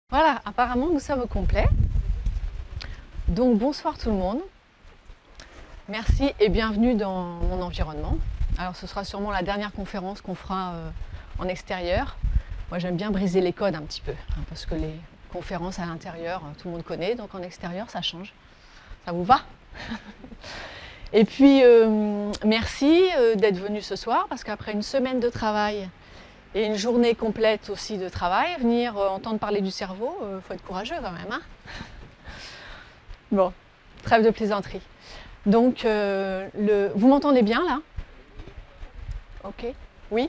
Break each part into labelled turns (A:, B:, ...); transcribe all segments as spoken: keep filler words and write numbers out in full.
A: Voilà, apparemment nous sommes au complet. Donc bonsoir tout le monde. Merci et bienvenue dans mon environnement. Alors ce sera sûrement la dernière conférence qu'on fera euh, en extérieur. Moi j'aime bien briser les codes un petit peu, hein, parce que les conférences à l'intérieur, tout le monde connaît, donc en extérieur ça change. Ça vous va? Et puis euh, merci euh, d'être venu ce soir, parce qu'après une semaine de travail et une journée complète aussi de travail, venir euh, entendre parler du cerveau, il euh, faut être courageux quand même. Hein. Bon, trêve de plaisanterie. Donc, euh, le... vous m'entendez bien là? Ok. Oui?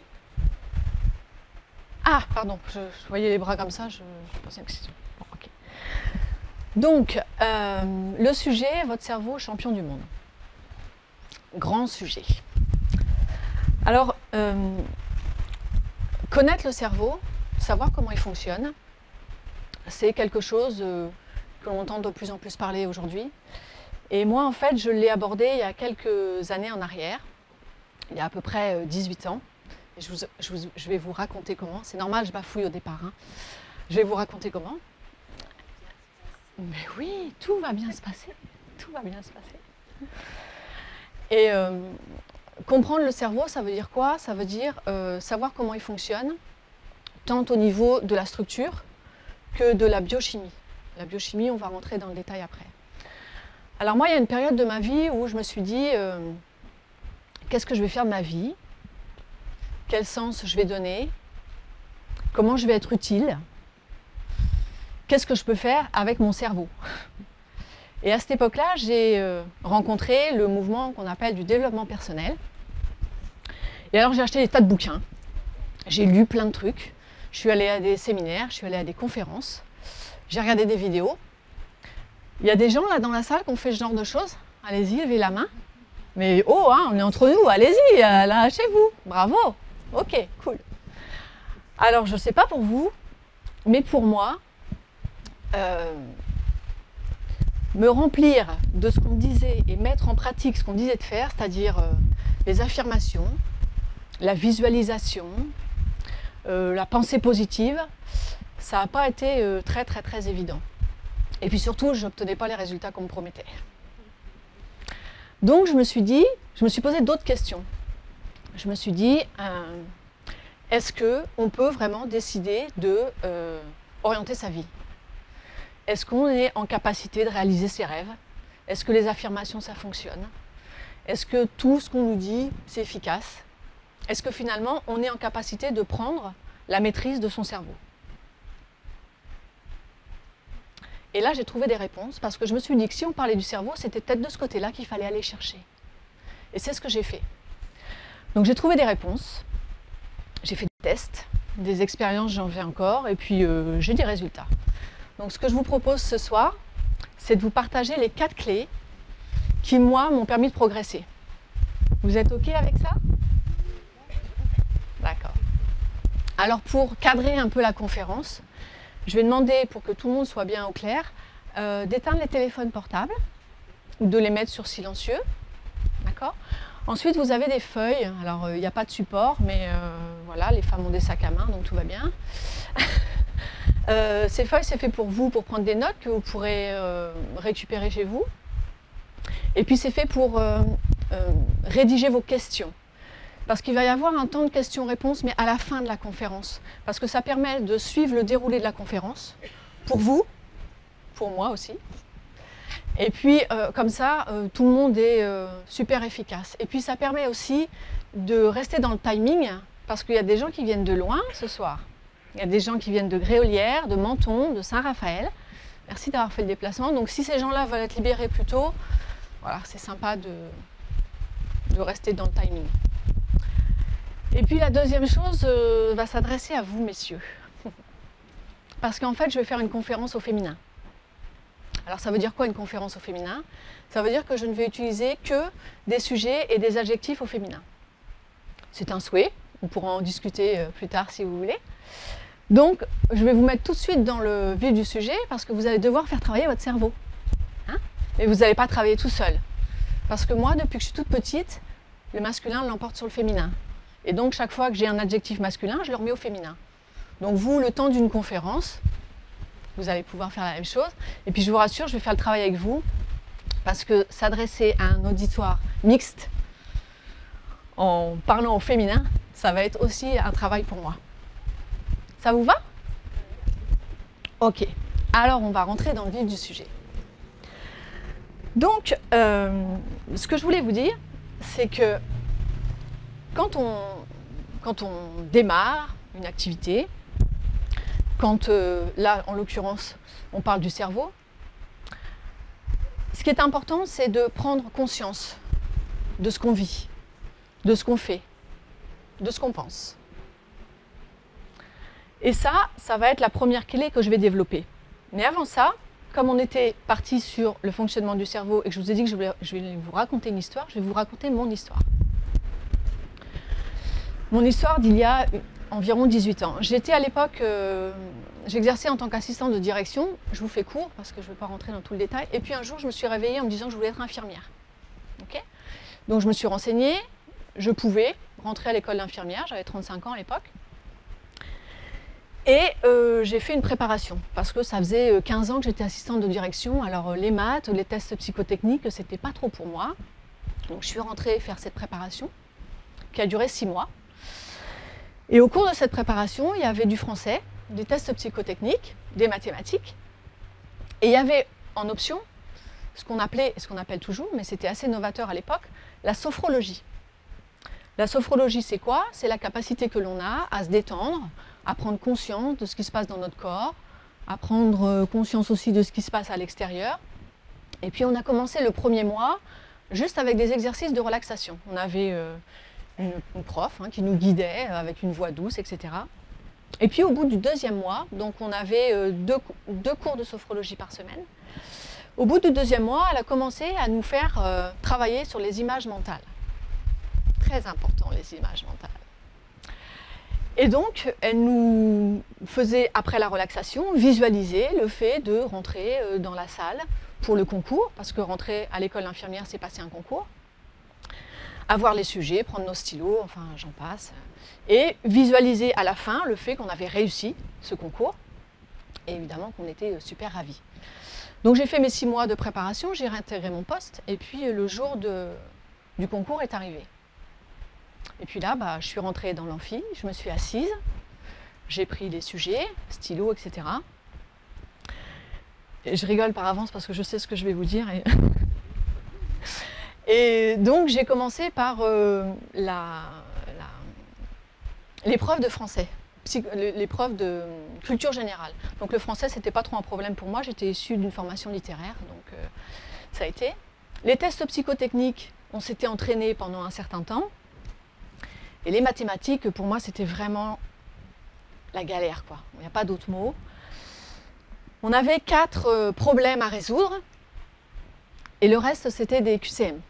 A: Ah, pardon, je, je voyais les bras comme ça, je, je pensais que c'était... Bon, ok. Donc, euh, le sujet, votre cerveau champion du monde. Grand sujet. Alors, euh, connaître le cerveau, savoir comment il fonctionne, c'est quelque chose euh, que l'on entend de plus en plus parler aujourd'hui. Et moi, en fait, je l'ai abordé il y a quelques années en arrière, il y a à peu près dix-huit ans. Et je, vous, je, vous, je vais vous raconter comment. C'est normal, je bafouille au départ. Hein. Je vais vous raconter comment. Mais oui, tout va bien se passer. Tout va bien se passer. Et euh, comprendre le cerveau, ça veut dire quoi? Ça veut dire euh, savoir comment il fonctionne, tant au niveau de la structure que de la biochimie. La biochimie, on va rentrer dans le détail après. Alors moi, il y a une période de ma vie où je me suis dit, euh, qu'est-ce que je vais faire de ma vie? Quel sens je vais donner? Comment je vais être utile? Qu'est-ce que je peux faire avec mon cerveau? Et à cette époque-là, j'ai euh, rencontré le mouvement qu'on appelle du développement personnel. Et alors j'ai acheté des tas de bouquins, j'ai lu plein de trucs, je suis allée à des séminaires, je suis allée à des conférences, j'ai regardé des vidéos. Il y a des gens là dans la salle qui ont fait ce genre de choses. Allez-y, levez la main. Mais oh, hein, on est entre nous, allez-y, là, chez vous. Bravo. Ok, cool. Alors, je ne sais pas pour vous, mais pour moi, euh, me remplir de ce qu'on me disait et mettre en pratique ce qu'on disait de faire, c'est-à-dire euh, les affirmations, la visualisation, euh, la pensée positive, ça n'a pas été euh, très, très, très évident. Et puis surtout, je n'obtenais pas les résultats qu'on me promettait. Donc je me suis dit, je me suis posé d'autres questions. Je me suis dit, euh, est-ce qu'on peut vraiment décider de euh, orienter sa vie? Est-ce qu'on est en capacité de réaliser ses rêves? Est-ce que les affirmations, ça fonctionne? Est-ce que tout ce qu'on nous dit, c'est efficace? Est-ce que finalement, on est en capacité de prendre la maîtrise de son cerveau? Et là, j'ai trouvé des réponses parce que je me suis dit que si on parlait du cerveau, c'était peut-être de ce côté-là qu'il fallait aller chercher. Et c'est ce que j'ai fait. Donc j'ai trouvé des réponses, j'ai fait des tests, des expériences, j'en fais encore, et puis euh, j'ai des résultats. Donc ce que je vous propose ce soir, c'est de vous partager les quatre clés qui, moi, m'ont permis de progresser. Vous êtes OK avec ça? D'accord. Alors pour cadrer un peu la conférence, je vais demander, pour que tout le monde soit bien au clair, euh, d'éteindre les téléphones portables ou de les mettre sur silencieux. D'accord? Ensuite, vous avez des feuilles. Alors, il euh, n'y a pas de support, mais euh, voilà, les femmes ont des sacs à main, donc tout va bien. euh, ces feuilles, c'est fait pour vous, pour prendre des notes que vous pourrez euh, récupérer chez vous. Et puis, c'est fait pour euh, euh, rédiger vos questions. Parce qu'il va y avoir un temps de questions-réponses, mais à la fin de la conférence. Parce que ça permet de suivre le déroulé de la conférence, pour vous, pour moi aussi. Et puis, euh, comme ça, euh, tout le monde est euh, super efficace. Et puis, ça permet aussi de rester dans le timing, parce qu'il y a des gens qui viennent de loin ce soir. Il y a des gens qui viennent de Gréolière, de Menton, de Saint-Raphaël. Merci d'avoir fait le déplacement. Donc, si ces gens-là veulent être libérés plus tôt, voilà, c'est sympa de, de rester dans le timing. Et puis la deuxième chose euh, va s'adresser à vous, messieurs. Parce qu'en fait, je vais faire une conférence au féminin. Alors ça veut dire quoi une conférence au féminin? Ça veut dire que je ne vais utiliser que des sujets et des adjectifs au féminin. C'est un souhait, on pourra en discuter euh, plus tard si vous voulez. Donc, je vais vous mettre tout de suite dans le vif du sujet parce que vous allez devoir faire travailler votre cerveau. Hein? Mais vous n'allez pas travailler tout seul. Parce que moi, depuis que je suis toute petite, le masculin l'emporte sur le féminin. Et donc, chaque fois que j'ai un adjectif masculin, je le remets au féminin. Donc, vous, le temps d'une conférence, vous allez pouvoir faire la même chose. Et puis je vous rassure, je vais faire le travail avec vous, parce que s'adresser à un auditoire mixte, en parlant au féminin, ça va être aussi un travail pour moi. Ça vous va? Ok, alors on va rentrer dans le vif du sujet. Donc, euh, ce que je voulais vous dire, c'est que quand on, quand on démarre une activité, quand euh, là, en l'occurrence, on parle du cerveau, ce qui est important, c'est de prendre conscience de ce qu'on vit, de ce qu'on fait, de ce qu'on pense. Et ça, ça va être la première clé que je vais développer. Mais avant ça, comme on était parti sur le fonctionnement du cerveau et que je vous ai dit que je vais, je vais vous raconter une histoire, je vais vous raconter mon histoire. Mon histoire d'il y a environ dix-huit ans. J'étais à l'époque, euh, j'exerçais en tant qu'assistante de direction, je vous fais court parce que je ne vais pas rentrer dans tout le détail, et puis un jour je me suis réveillée en me disant que je voulais être infirmière. Okay, donc je me suis renseignée, je pouvais rentrer à l'école d'infirmière, j'avais trente-cinq ans à l'époque. Et euh, j'ai fait une préparation, parce que ça faisait quinze ans que j'étais assistante de direction, alors les maths, les tests psychotechniques, c'était pas trop pour moi. Donc je suis rentrée faire cette préparation, qui a duré six mois. Et au cours de cette préparation, il y avait du français, des tests psychotechniques, des mathématiques, et il y avait en option ce qu'on appelait, ce qu'on appelle toujours, mais c'était assez novateur à l'époque, la sophrologie. La sophrologie, c'est quoi? C'est la capacité que l'on a à se détendre, à prendre conscience de ce qui se passe dans notre corps, à prendre conscience aussi de ce qui se passe à l'extérieur. Et puis on a commencé le premier mois juste avec des exercices de relaxation. On avait euh, une, une prof hein, qui nous guidait avec une voix douce, et cetera. Et puis au bout du deuxième mois, donc on avait euh, deux, deux cours de sophrologie par semaine. Au bout du deuxième mois, elle a commencé à nous faire euh, travailler sur les images mentales. Très important, les images mentales. Et donc, elle nous faisait, après la relaxation, visualiser le fait de rentrer dans la salle pour le concours, parce que rentrer à l'école d'infirmière, c'est passer un concours, avoir les sujets, prendre nos stylos, enfin j'en passe, et visualiser à la fin le fait qu'on avait réussi ce concours, et évidemment qu'on était super ravis. Donc j'ai fait mes six mois de préparation, j'ai réintégré mon poste, et puis le jour de, du concours est arrivé. Et puis là, bah, je suis rentrée dans l'amphi, je me suis assise, j'ai pris les sujets, stylo, et cetera. Et je rigole par avance parce que je sais ce que je vais vous dire. Et, et donc, j'ai commencé par euh, l'épreuve de français, l'épreuve de culture générale. Donc le français, c'était pas trop un problème pour moi, j'étais issue d'une formation littéraire, donc euh, ça a été. Les tests psychotechniques, on s'était entraîné pendant un certain temps. Et les mathématiques, pour moi, c'était vraiment la galère, quoi. Il n'y a pas d'autre mot. On avait quatre euh, problèmes à résoudre, et le reste, c'était des Q C M.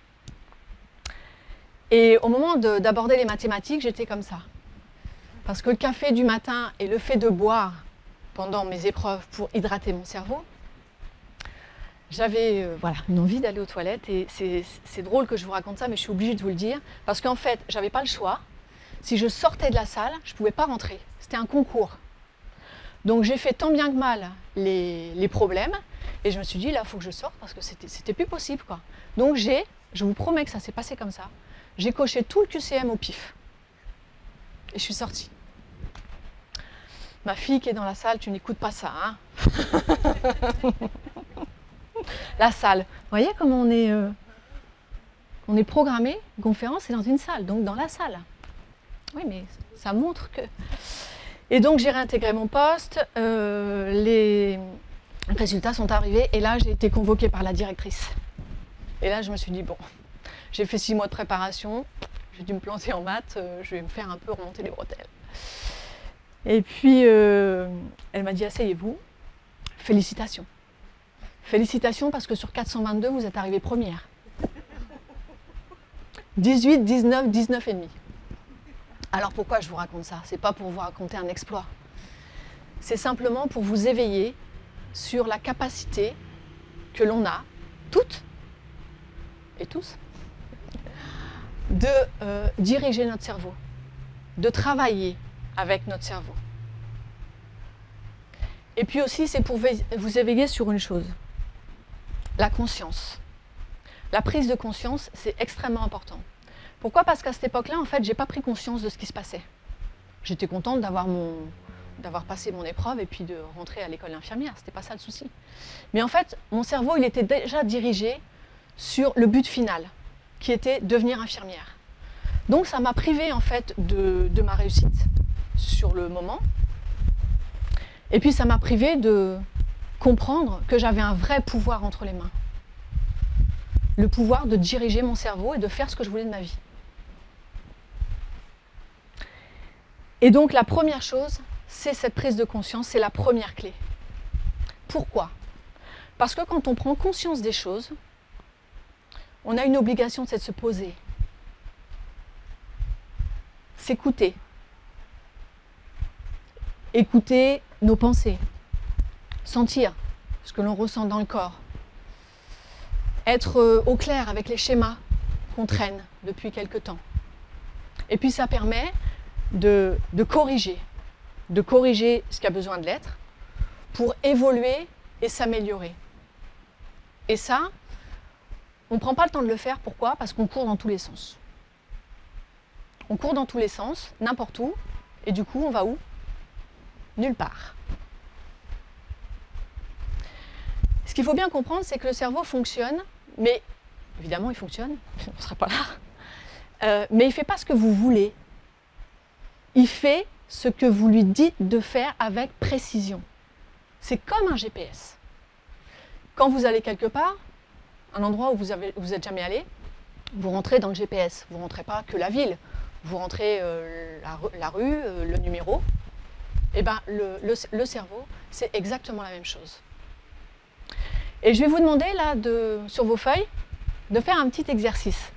A: Et au moment d'aborder les mathématiques, j'étais comme ça. Parce que le café du matin et le fait de boire pendant mes épreuves pour hydrater mon cerveau, j'avais euh, voilà, une envie d'aller aux toilettes, et c'est drôle que je vous raconte ça, mais je suis obligée de vous le dire, parce qu'en fait, j'avais pas le choix. Si je sortais de la salle, je ne pouvais pas rentrer. C'était un concours. Donc j'ai fait tant bien que mal les, les problèmes, et je me suis dit, là, il faut que je sorte, parce que c'était plus possible, quoi. Donc j'ai, je vous promets que ça s'est passé comme ça, j'ai coché tout le Q C M au pif. Et je suis sortie. Ma fille qui est dans la salle, tu n'écoutes pas ça, hein. La salle. Vous voyez comment on est, euh, on est programmé, une conférence, c'est dans une salle, donc dans la salle. Oui, mais ça montre que... Et donc, j'ai réintégré mon poste, euh, les résultats sont arrivés, et là, j'ai été convoquée par la directrice. Et là, je me suis dit, bon, j'ai fait six mois de préparation, j'ai dû me planter en maths, euh, je vais me faire un peu remonter les bretelles. Et puis, euh, elle m'a dit, asseyez-vous, félicitations. Félicitations parce que sur quatre cent vingt-deux, vous êtes arrivée première. dix-huit, dix-neuf, dix-neuf et demi. Alors pourquoi je vous raconte ça? C'est pas pour vous raconter un exploit. C'est simplement pour vous éveiller sur la capacité que l'on a, toutes et tous, de euh, diriger notre cerveau, de travailler avec notre cerveau. Et puis aussi, c'est pour vous éveiller sur une chose, la conscience. La prise de conscience, c'est extrêmement important. Pourquoi? Parce qu'à cette époque-là, en fait, je n'ai pas pris conscience de ce qui se passait. J'étais contente d'avoir mon, d'avoir passé mon épreuve et puis de rentrer à l'école d'infirmière. Ce n'était pas ça le souci. Mais en fait, mon cerveau, il était déjà dirigé sur le but final, qui était devenir infirmière. Donc, ça m'a privée, en fait, de, de ma réussite sur le moment. Et puis, ça m'a privée de comprendre que j'avais un vrai pouvoir entre les mains. Le pouvoir de diriger mon cerveau et de faire ce que je voulais de ma vie. Et donc la première chose, c'est cette prise de conscience, c'est la première clé. Pourquoi? Parce que quand on prend conscience des choses, on a une obligation, c'est de se poser. S'écouter. Écouter nos pensées. Sentir ce que l'on ressent dans le corps. Être au clair avec les schémas qu'on traîne depuis quelque temps. Et puis ça permet de, de corriger, de corriger ce qui a besoin de l'être pour évoluer et s'améliorer. Et ça, on ne prend pas le temps de le faire. Pourquoi? Parce qu'on court dans tous les sens. On court dans tous les sens, n'importe où, et du coup, on va où? Nulle part. Ce qu'il faut bien comprendre, c'est que le cerveau fonctionne, mais évidemment, il fonctionne, on ne sera pas là, euh, mais il ne fait pas ce que vous voulez. Il fait ce que vous lui dites de faire avec précision. C'est comme un G P S. Quand vous allez quelque part, un endroit où vous n'êtes jamais allé, vous rentrez dans le G P S. Vous ne rentrez pas que la ville. Vous rentrez euh, la, la rue, euh, le numéro. Et ben, le, le, le cerveau, c'est exactement la même chose. Et je vais vous demander, là, de, sur vos feuilles, de faire un petit exercice.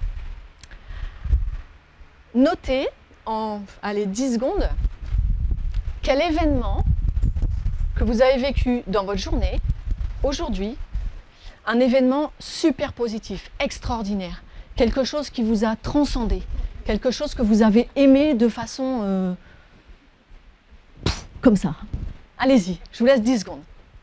A: Notez en allez, dix secondes quel événement que vous avez vécu dans votre journée, aujourd'hui, un événement super positif, extraordinaire, quelque chose qui vous a transcendé, quelque chose que vous avez aimé de façon euh, pff, comme ça. Allez-y, je vous laisse dix secondes.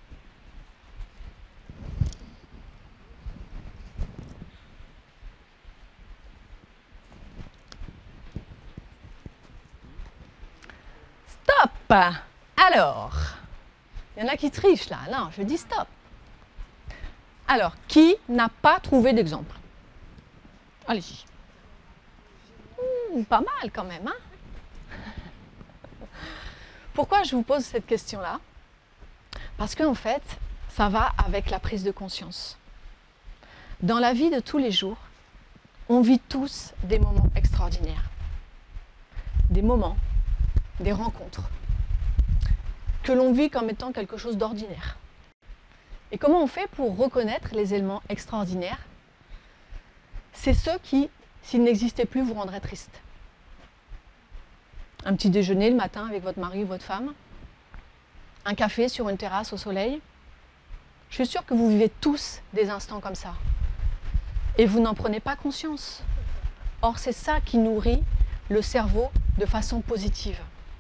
A: Stop! Alors, il y en a qui trichent là. Non, je dis stop. Alors, qui n'a pas trouvé d'exemple? Allez-y. Mmh, pas mal quand même, hein? Pourquoi je vous pose cette question-là? Parce qu'en fait, ça va avec la prise de conscience. Dans la vie de tous les jours, on vit tous des moments extraordinaires. Des moments, des rencontres, que l'on vit comme étant quelque chose d'ordinaire. Et comment on fait pour reconnaître les éléments extraordinaires? C'est ceux qui, s'ils n'existaient plus, vous rendraient triste. Un petit déjeuner le matin avec votre mari ou votre femme, un café sur une terrasse au soleil. Je suis sûre que vous vivez tous des instants comme ça. Et vous n'en prenez pas conscience. Or, c'est ça qui nourrit le cerveau de façon positive.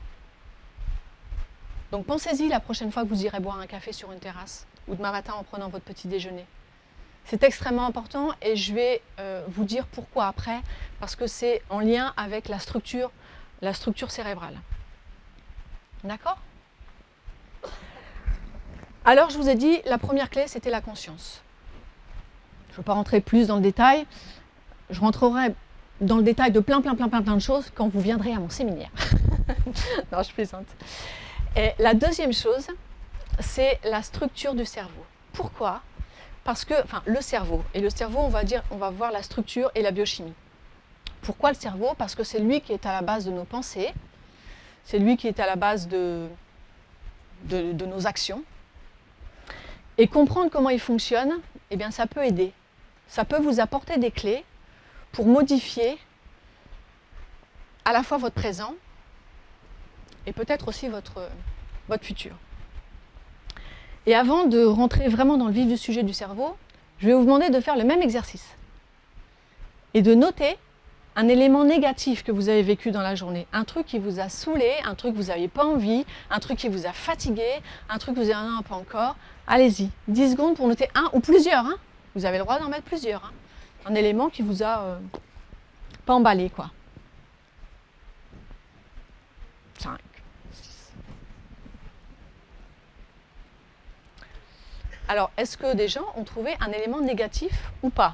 A: Donc pensez-y la prochaine fois que vous irez boire un café sur une terrasse ou demain matin en prenant votre petit déjeuner. C'est extrêmement important et je vais euh, vous dire pourquoi après, parce que c'est en lien avec la structure, la structure cérébrale. D'accord? Alors je vous ai dit, la première clé c'était la conscience. Je ne veux pas rentrer plus dans le détail, je rentrerai dans le détail de plein plein plein plein plein de choses quand vous viendrez à mon séminaire. Non, je plaisante. Et la deuxième chose, c'est la structure du cerveau. Pourquoi? Parce que, enfin, le cerveau, et le cerveau, on va dire, on va voir la structure et la biochimie. Pourquoi le cerveau? Parce que c'est lui qui est à la base de nos pensées, c'est lui qui est à la base de, de, de nos actions. Et comprendre comment il fonctionne, eh bien, ça peut aider. Ça peut vous apporter des clés pour modifier à la fois votre présent et peut-être aussi votre, votre futur. Et avant de rentrer vraiment dans le vif du sujet du cerveau, je vais vous demander de faire le même exercice et de noter un élément négatif que vous avez vécu dans la journée, un truc qui vous a saoulé, un truc que vous n'aviez pas envie, un truc qui vous a fatigué, un truc que vous avez non, pas encore, allez-y, dix secondes pour noter un ou plusieurs, hein. Vous avez le droit d'en mettre plusieurs, hein. Un élément qui vous a euh, pas emballé, quoi. cinq, six. Alors, est-ce que des gens ont trouvé un élément négatif ou pas?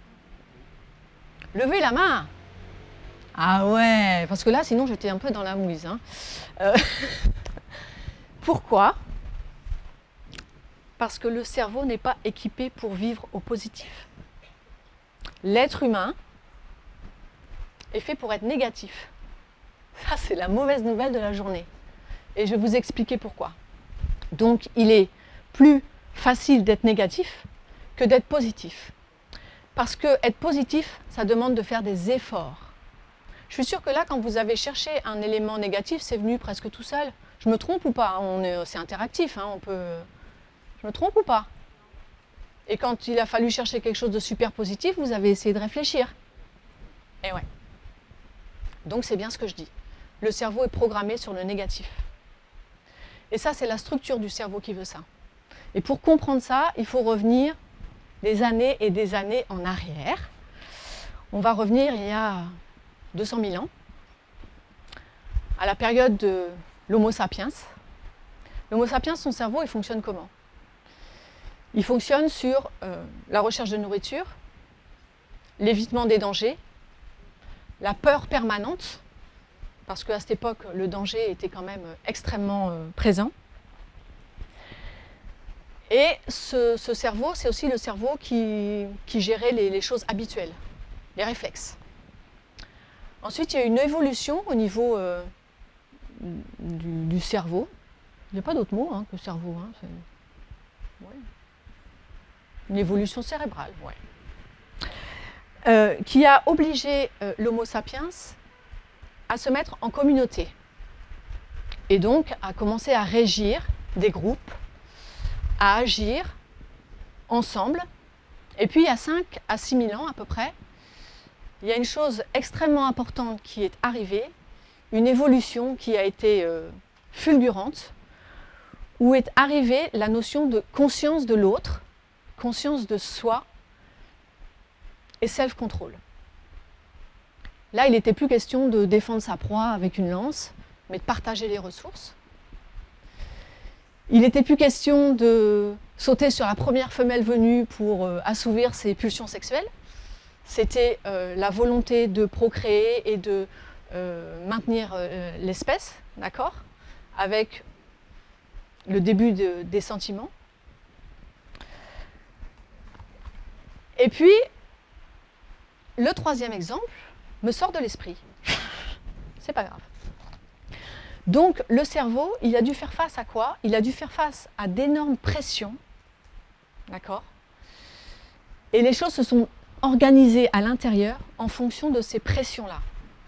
A: Levez la main. Ah ouais, parce que là, sinon, j'étais un peu dans la mouise. Hein. Euh, Pourquoi? Parce que le cerveau n'est pas équipé pour vivre au positif. L'être humain est fait pour être négatif. Ça, c'est la mauvaise nouvelle de la journée. Et je vais vous expliquer pourquoi. Donc, il est plus facile d'être négatif que d'être positif. Parce que être positif, ça demande de faire des efforts. Je suis sûre que là, quand vous avez cherché un élément négatif, c'est venu presque tout seul. Je me trompe ou pas? C'est interactif, hein, on peut... Je me trompe ou pas? Et quand il a fallu chercher quelque chose de super positif, vous avez essayé de réfléchir. Et ouais. Donc c'est bien ce que je dis. Le cerveau est programmé sur le négatif. Et ça, c'est la structure du cerveau qui veut ça. Et pour comprendre ça, il faut revenir des années et des années en arrière. On va revenir il y a deux cent mille ans, à la période de l'Homo sapiens. L'Homo sapiens, son cerveau, il fonctionne comment? Il fonctionne sur euh, la recherche de nourriture, l'évitement des dangers, la peur permanente, parce qu'à cette époque, le danger était quand même extrêmement euh, présent. Et ce, ce cerveau, c'est aussi le cerveau qui, qui gérait les, les choses habituelles, les réflexes. Ensuite, il y a une évolution au niveau euh, du, du cerveau. Il n'y a pas d'autre mot hein, que cerveau. Hein, ouais. Une évolution cérébrale, ouais. Euh, qui a obligé euh, l'Homo sapiens à se mettre en communauté. Et donc à commencer à régir des groupes, à agir ensemble. Et puis il y a cinq à six mille ans à peu près, il y a une chose extrêmement importante qui est arrivée, une évolution qui a été euh, fulgurante, où est arrivée la notion de conscience de l'autre, conscience de soi et self-control. Là, il n'était plus question de défendre sa proie avec une lance, mais de partager les ressources. Il n'était plus question de sauter sur la première femelle venue pour euh, assouvir ses pulsions sexuelles. C'était euh, la volonté de procréer et de euh, maintenir euh, l'espèce, d'accord, avec le début de, des sentiments. Et puis, le troisième exemple me sort de l'esprit. C'est pas grave. Donc, le cerveau, il a dû faire face à quoi? Il a dû faire face à d'énormes pressions, d'accord? Et les choses se sont organisées à l'intérieur en fonction de ces pressions-là.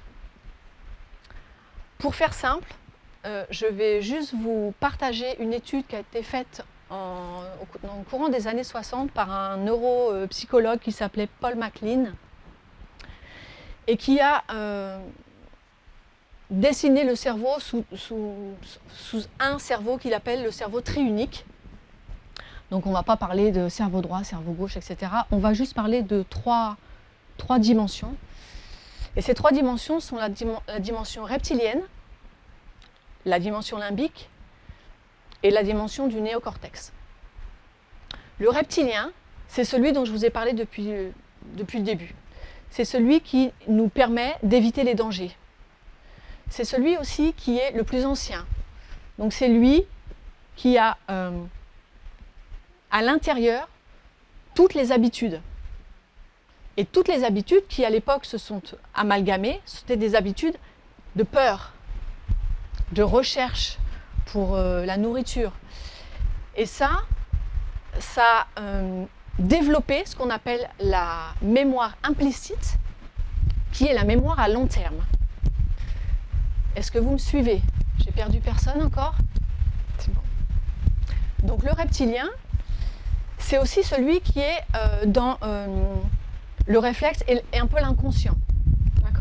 A: Pour faire simple, euh, je vais juste vous partager une étude qui a été faite en, au, dans le courant des années soixante par un neuropsychologue qui s'appelait Paul MacLean et qui a euh, dessiné le cerveau sous, sous, sous un cerveau qu'il appelle le cerveau triunique. Donc on ne va pas parler de cerveau droit, cerveau gauche, et cetera. On va juste parler de trois, trois dimensions. Et ces trois dimensions sont la, dim la dimension reptilienne, la dimension limbique et la dimension du néocortex. Le reptilien, c'est celui dont je vous ai parlé depuis, depuis le début. C'est celui qui nous permet d'éviter les dangers. C'est celui aussi qui est le plus ancien. Donc c'est lui qui a euh, à l'intérieur toutes les habitudes. Et toutes les habitudes qui à l'époque se sont amalgamées, c'était des habitudes de peur, de recherche pour euh, la nourriture. Et ça, ça a euh, développé ce qu'on appelle la mémoire implicite, qui est la mémoire à long terme. Est-ce que vous me suivez? J'ai perdu personne encore? C'est bon. Donc le reptilien, c'est aussi celui qui est euh, dans euh, le réflexe et, et un peu l'inconscient. D'accord?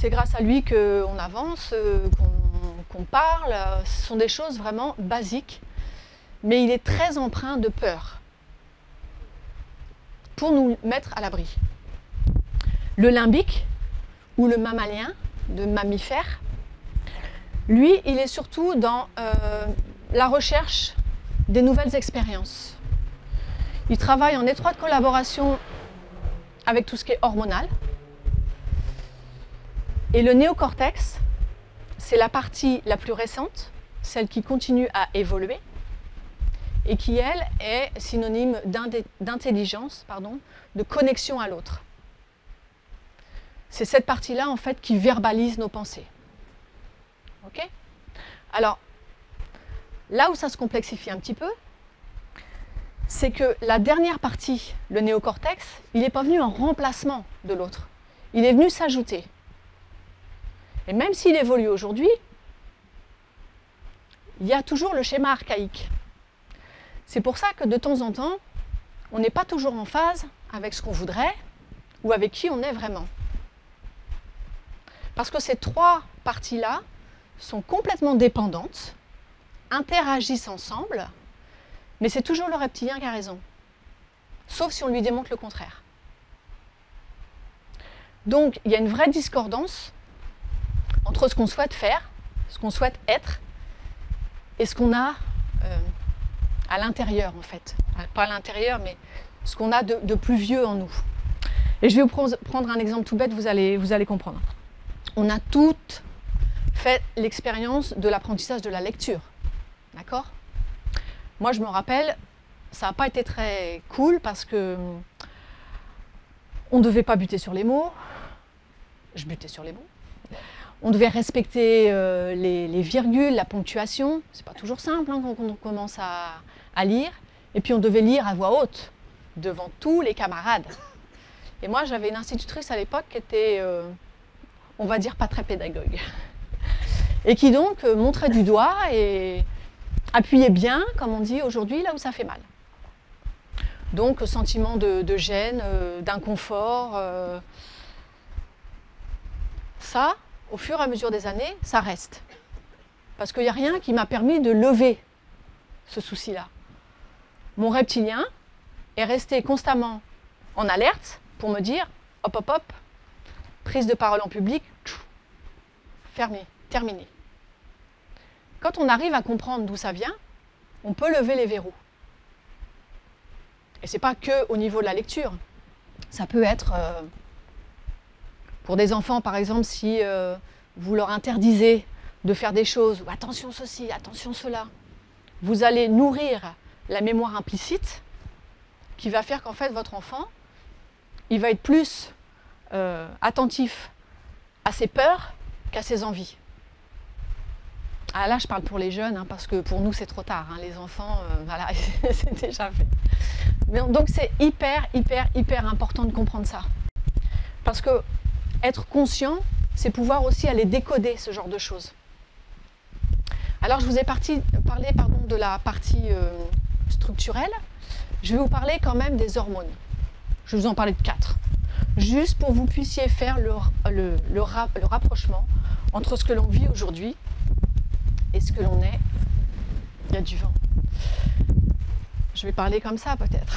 A: c'est grâce à lui qu'on avance, euh, qu'on qu'on parle. Ce sont des choses vraiment basiques, mais il est très empreint de peur pour nous mettre à l'abri. Le limbique, ou le mammalien, de mammifère, lui, il est surtout dans euh, la recherche des nouvelles expériences. Il travaille en étroite collaboration avec tout ce qui est hormonal. Et le néocortex, c'est la partie la plus récente, celle qui continue à évoluer et qui, elle, est synonyme d'intelligence, pardon, de connexion à l'autre. C'est cette partie-là, en fait, qui verbalise nos pensées. Ok ? Alors, là où ça se complexifie un petit peu, c'est que la dernière partie, le néocortex, il n'est pas venu en remplacement de l'autre. Il est venu s'ajouter. Et même s'il évolue aujourd'hui, il y a toujours le schéma archaïque. C'est pour ça que de temps en temps, on n'est pas toujours en phase avec ce qu'on voudrait ou avec qui on est vraiment. Parce que ces trois parties-là sont complètement dépendantes, interagissent ensemble, mais c'est toujours le reptilien qui a raison. Sauf si on lui démontre le contraire. Donc, il y a une vraie discordance entre ce qu'on souhaite faire, ce qu'on souhaite être, et ce qu'on a euh, à l'intérieur, en fait. Pas à l'intérieur, mais ce qu'on a de, de plus vieux en nous. Et je vais vous prendre un exemple tout bête, vous allez, vous allez comprendre. On a toutes fait l'expérience de l'apprentissage de la lecture. D'accord ? Moi, je me rappelle, ça n'a pas été très cool parce que on ne devait pas buter sur les mots. Je butais sur les mots. On devait respecter euh, les, les virgules, la ponctuation. C'est pas toujours simple hein, quand on commence à, à lire. Et puis on devait lire à voix haute, devant tous les camarades. Et moi, j'avais une institutrice à l'époque qui était, euh, on va dire, pas très pédagogue. Et qui donc euh, montrait du doigt et appuyait bien, comme on dit aujourd'hui, là où ça fait mal. Donc, sentiment de, de gêne, euh, d'inconfort. Euh, ça, au fur et à mesure des années, ça reste. Parce qu'il n'y a rien qui m'a permis de lever ce souci-là. Mon reptilien est resté constamment en alerte pour me dire « hop, hop, hop, prise de parole en public, fermé, terminé ». Quand on arrive à comprendre d'où ça vient, on peut lever les verrous. Et ce n'est pas que au niveau de la lecture. Ça peut être, euh, pour des enfants par exemple, si euh, vous leur interdisez de faire des choses, ou attention ceci, attention cela, vous allez nourrir la mémoire implicite qui va faire qu'en fait votre enfant, il va être plus euh, attentif à ses peurs qu'à ses envies. Ah là, je parle pour les jeunes, hein, parce que pour nous, c'est trop tard. Hein, les enfants, euh, voilà, c'est déjà fait. Mais, donc, c'est hyper, hyper, hyper important de comprendre ça. Parce que être conscient, c'est pouvoir aussi aller décoder ce genre de choses. Alors, je vous ai parti, parlé pardon, de la partie euh, structurelle. Je vais vous parler quand même des hormones. Je vais vous en parler de quatre. Juste pour que vous puissiez faire le, le, le, rap, le rapprochement entre ce que l'on vit aujourd'hui et ce que l'on est. Il y a du vent. Je vais parler comme ça peut-être.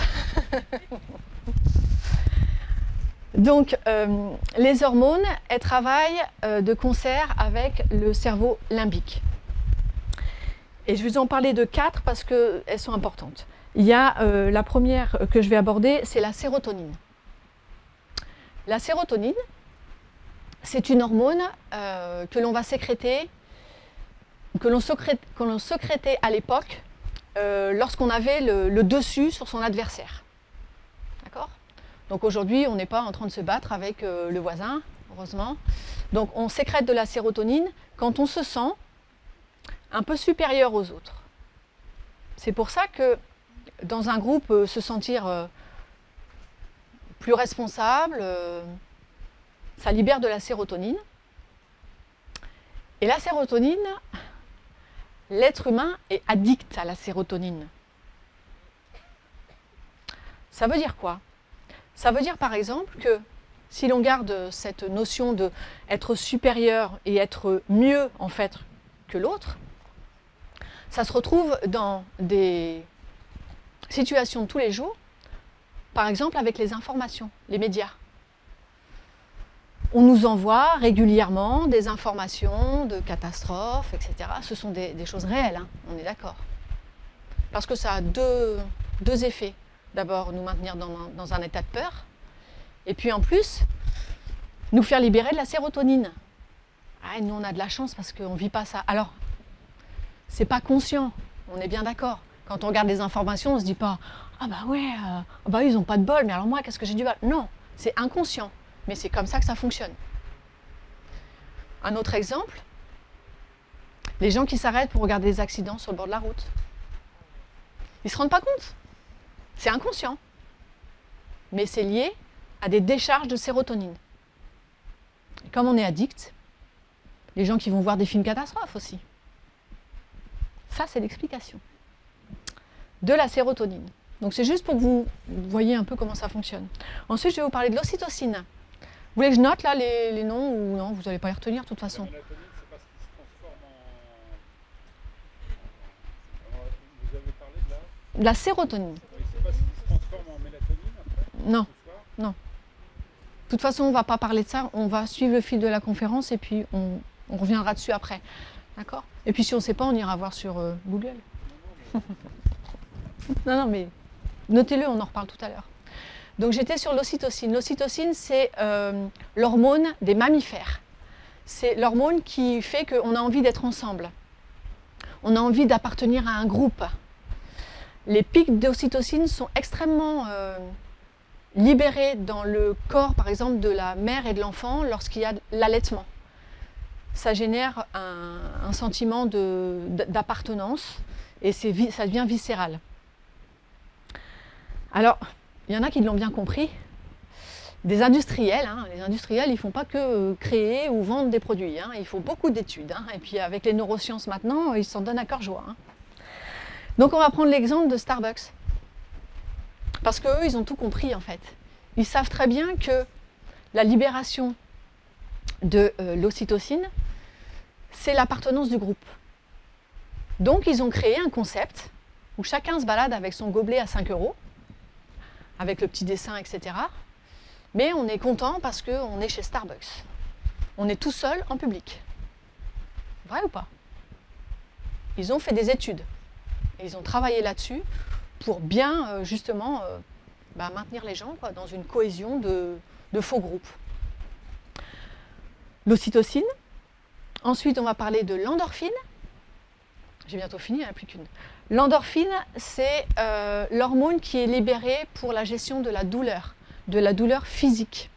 A: Donc, euh, les hormones, elles travaillent euh, de concert avec le cerveau limbique. Et je vais vous en parler de quatre parce qu'elles sont importantes. Il y a euh, la première que je vais aborder, c'est la sérotonine. La sérotonine, c'est une hormone euh, que l'on va sécréter, que l'on sécrét, que l'on sécrétait à l'époque euh, lorsqu'on avait le, le dessus sur son adversaire. D'accord ? Donc aujourd'hui, on n'est pas en train de se battre avec euh, le voisin, heureusement. Donc on sécrète de la sérotonine quand on se sent un peu supérieur aux autres. C'est pour ça que dans un groupe, euh, se sentir euh, plus responsable, euh, ça libère de la sérotonine. Et la sérotonine, l'être humain est addict à la sérotonine. Ça veut dire quoi? Ça veut dire par exemple que si l'on garde cette notion d'être supérieur et être mieux en fait que l'autre, ça se retrouve dans des situations de tous les jours, par exemple avec les informations, les médias. On nous envoie régulièrement des informations de catastrophes, et cetera. Ce sont des, des choses réelles, hein, on est d'accord. Parce que ça a deux, deux effets. D'abord, nous maintenir dans, dans un état de peur, et puis en plus, nous faire libérer de la sérotonine. Ah, nous, on a de la chance parce qu'on ne vit pas ça. Alors, c'est pas conscient, on est bien d'accord. Quand on regarde les informations, on ne se dit pas « Ah bah ouais, euh, bah ils n'ont pas de bol, mais alors moi, qu'est-ce que j'ai du bol ?» Non, c'est inconscient. Mais c'est comme ça que ça fonctionne. Un autre exemple, les gens qui s'arrêtent pour regarder des accidents sur le bord de la route. Ils ne se rendent pas compte. C'est inconscient. Mais c'est lié à des décharges de sérotonine. Et comme on est addict, les gens qui vont voir des films catastrophes aussi. Ça, c'est l'explication de la sérotonine. Donc c'est juste pour que vous voyez un peu comment ça fonctionne. Ensuite, je vais vous parler de l'ocytocine. Vous voulez que je note là les, les noms ou non? Vous n'allez pas les retenir de toute façon.
B: La mélatonine, c'est pas ce qui se transforme en... Vous avez parlé de la...
A: La sérotonine.
B: Oui, c'est pas ce qui se transforme en mélatonine après?
A: Non, non. De toute façon, on ne va pas parler de ça. On va suivre le fil de la conférence et puis on, on reviendra dessus après. D'accord? Et puis si on ne sait pas, on ira voir sur euh, Google. Non, non, mais notez-le, on en reparle tout à l'heure. Donc j'étais sur l'ocytocine. L'ocytocine, c'est euh, l'hormone des mammifères. C'est l'hormone qui fait qu'on a envie d'être ensemble. On a envie d'appartenir à un groupe. Les pics d'ocytocine sont extrêmement euh, libérés dans le corps, par exemple, de la mère et de l'enfant lorsqu'il y a l'allaitement. Ça génère un, un sentiment d'appartenance et ça devient viscéral. Alors, il y en a qui l'ont bien compris, des industriels, hein, les industriels, ils ne font pas que créer ou vendre des produits, hein, ils font beaucoup d'études, hein, et puis avec les neurosciences maintenant, ils s'en donnent à cœur joie. Hein. Donc on va prendre l'exemple de Starbucks, parce qu'eux, ils ont tout compris en fait. Ils savent très bien que la libération de euh, l'ocytocine, c'est l'appartenance du groupe. Donc ils ont créé un concept où chacun se balade avec son gobelet à cinq euros, avec le petit dessin, et cetera. Mais on est content parce qu'on est chez Starbucks. On est tout seul en public. Vrai ou pas? Ils ont fait des études. Et ils ont travaillé là-dessus pour bien, euh, justement, euh, bah, maintenir les gens quoi, dans une cohésion de, de faux groupes. L'ocytocine. Ensuite, on va parler de l'endorphine. J'ai bientôt fini, il n'y en a plus qu'une. L'endorphine, c'est euh, l'hormone qui est libérée pour la gestion de la douleur, de la douleur physique.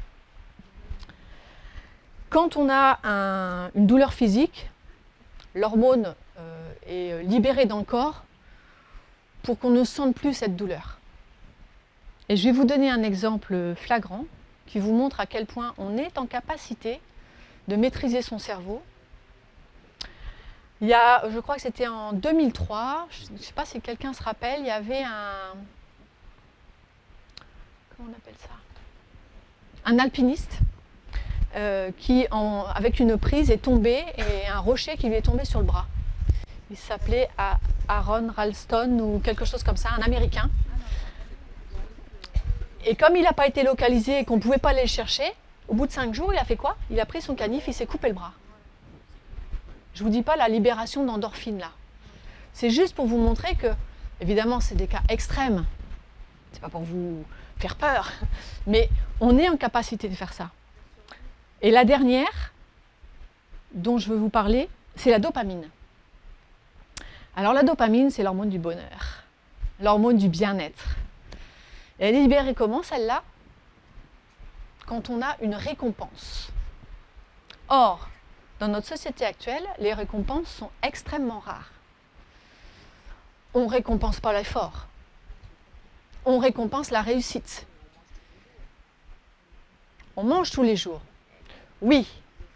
A: Quand on a un, une douleur physique, l'hormone euh, est libérée dans le corps pour qu'on ne sente plus cette douleur. Et je vais vous donner un exemple flagrant qui vous montre à quel point on est en capacité de maîtriser son cerveau. Il y a, je crois que c'était en deux mille trois, je ne sais pas si quelqu'un se rappelle, il y avait un, comment on appelle ça, un alpiniste euh, qui, en, avec une prise, est tombé et un rocher qui lui est tombé sur le bras. Il s'appelait Aaron Ralston ou quelque chose comme ça, un Américain. Et comme il n'a pas été localisé et qu'on ne pouvait pas aller le chercher, au bout de cinq jours, il a fait quoi? Il a pris son canif, il s'est coupé le bras. Je ne vous dis pas la libération d'endorphine là. C'est juste pour vous montrer que, évidemment, c'est des cas extrêmes. Ce n'est pas pour vous faire peur, mais on est en capacité de faire ça. Et la dernière, dont je veux vous parler, c'est la dopamine. Alors la dopamine, c'est l'hormone du bonheur, l'hormone du bien-être. Elle est libérée comment celle-là? Quand on a une récompense. Or, dans notre société actuelle, les récompenses sont extrêmement rares. On ne récompense pas l'effort. On récompense la réussite. On mange tous les jours. Oui.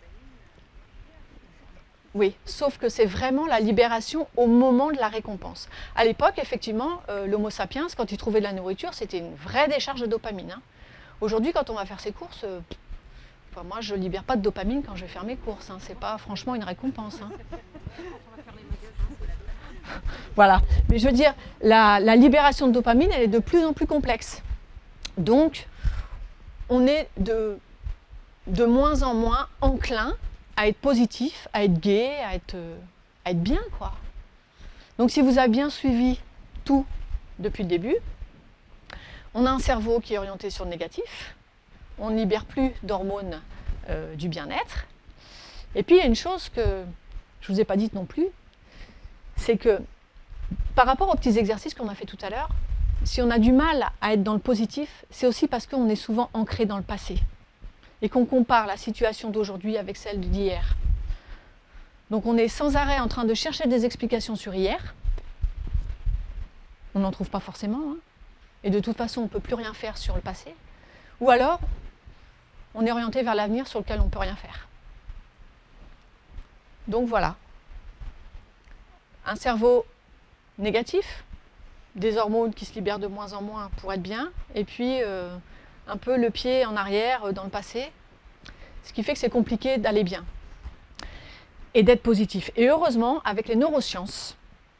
A: Oui, sauf que c'est vraiment la libération au moment de la récompense. À l'époque, effectivement, euh, l'Homo sapiens, quand il trouvait de la nourriture, c'était une vraie décharge de dopamine. Hein. Aujourd'hui, quand on va faire ses courses, euh, enfin, moi, je ne libère pas de dopamine quand je vais faire mes courses. Hein. Ce n'est pas franchement une récompense. Hein. Voilà. Mais je veux dire, la, la libération de dopamine, elle est de plus en plus complexe. Donc, on est de, de moins en moins enclin à être positif, à être gai, à être, à être bien, quoi. Donc, si vous avez bien suivi tout depuis le début, on a un cerveau qui est orienté sur le négatif, on ne libère plus d'hormones euh, du bien-être. Et puis, il y a une chose que je ne vous ai pas dite non plus, c'est que par rapport aux petits exercices qu'on a fait tout à l'heure, si on a du mal à être dans le positif, c'est aussi parce qu'on est souvent ancré dans le passé et qu'on compare la situation d'aujourd'hui avec celle d'hier. Donc on est sans arrêt en train de chercher des explications sur hier. On n'en trouve pas forcément, hein. Et de toute façon on ne peut plus rien faire sur le passé. Ou alors, on est orienté vers l'avenir sur lequel on ne peut rien faire. Donc voilà. Un cerveau négatif, des hormones qui se libèrent de moins en moins pour être bien, et puis euh, un peu le pied en arrière euh, dans le passé, ce qui fait que c'est compliqué d'aller bien et d'être positif. Et heureusement, avec les neurosciences,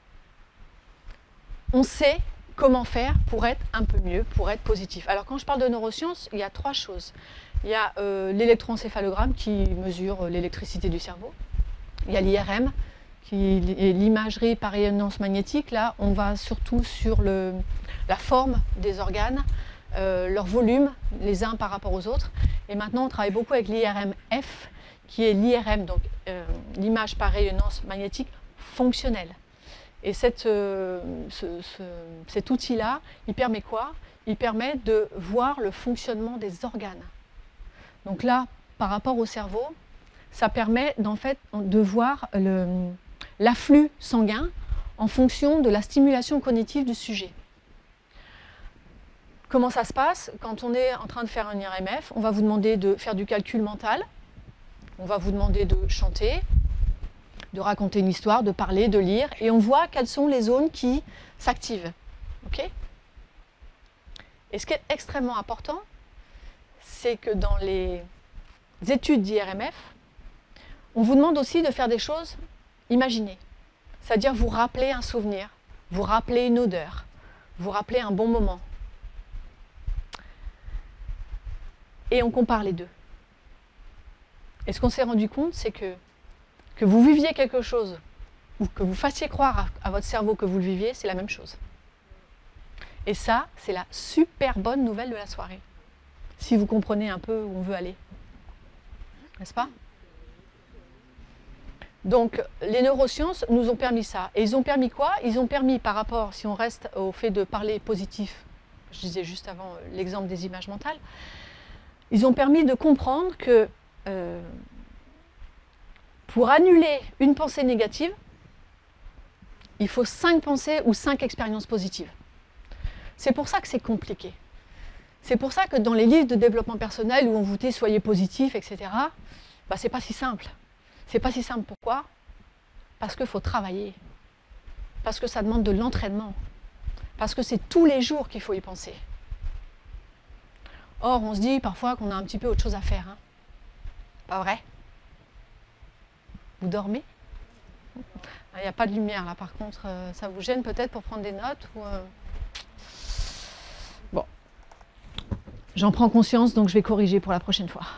A: on sait comment faire pour être un peu mieux, pour être positif. Alors quand je parle de neurosciences, il y a trois choses. Il y a euh, l'électroencéphalogramme qui mesure l'électricité du cerveau. Il y a l'I R M, qui est l'imagerie par rayonnance magnétique. Là, on va surtout sur le, la forme des organes, euh, leur volume, les uns par rapport aux autres. Et maintenant, on travaille beaucoup avec l'I R M F, qui est l'I R M, donc euh, l'image par rayonnance magnétique fonctionnelle. Et cette, euh, ce, ce, cet outil-là, il permet quoi? Il permet de voir le fonctionnement des organes. Donc là, par rapport au cerveau, ça permet en fait, de voir l'afflux sanguin en fonction de la stimulation cognitive du sujet. Comment ça se passe? Quand on est en train de faire un I R M F, on va vous demander de faire du calcul mental, on va vous demander de chanter, de raconter une histoire, de parler, de lire, et on voit quelles sont les zones qui s'activent. Okay? Et ce qui est extrêmement important, c'est que dans les études d'I R M F, on vous demande aussi de faire des choses imaginées. C'est-à-dire vous rappeler un souvenir, vous rappeler une odeur, vous rappeler un bon moment. Et on compare les deux. Et ce qu'on s'est rendu compte, c'est que que vous viviez quelque chose ou que vous fassiez croire à, à votre cerveau que vous le viviez, c'est la même chose. Et ça, c'est la super bonne nouvelle de la soirée. Si vous comprenez un peu où on veut aller. N'est-ce pas? Donc, les neurosciences nous ont permis ça. Et ils ont permis quoi? Ils ont permis, par rapport, si on reste au fait de parler positif, je disais juste avant l'exemple des images mentales, ils ont permis de comprendre que euh, pour annuler une pensée négative, il faut cinq pensées ou cinq expériences positives. C'est pour ça que c'est compliqué. C'est pour ça que dans les livres de développement personnel où on vous dit « soyez positif », et cetera, bah, c'est pas si simple. C'est pas si simple. Pourquoi? Parce qu'il faut travailler. Parce que ça demande de l'entraînement. Parce que c'est tous les jours qu'il faut y penser. Or, on se dit parfois qu'on a un petit peu autre chose à faire. Hein. Pas vrai? Vous dormez? Il n'y a pas de lumière là, par contre, euh, ça vous gêne peut-être pour prendre des notes ou, euh... Bon, j'en prends conscience, donc je vais corriger pour la prochaine fois.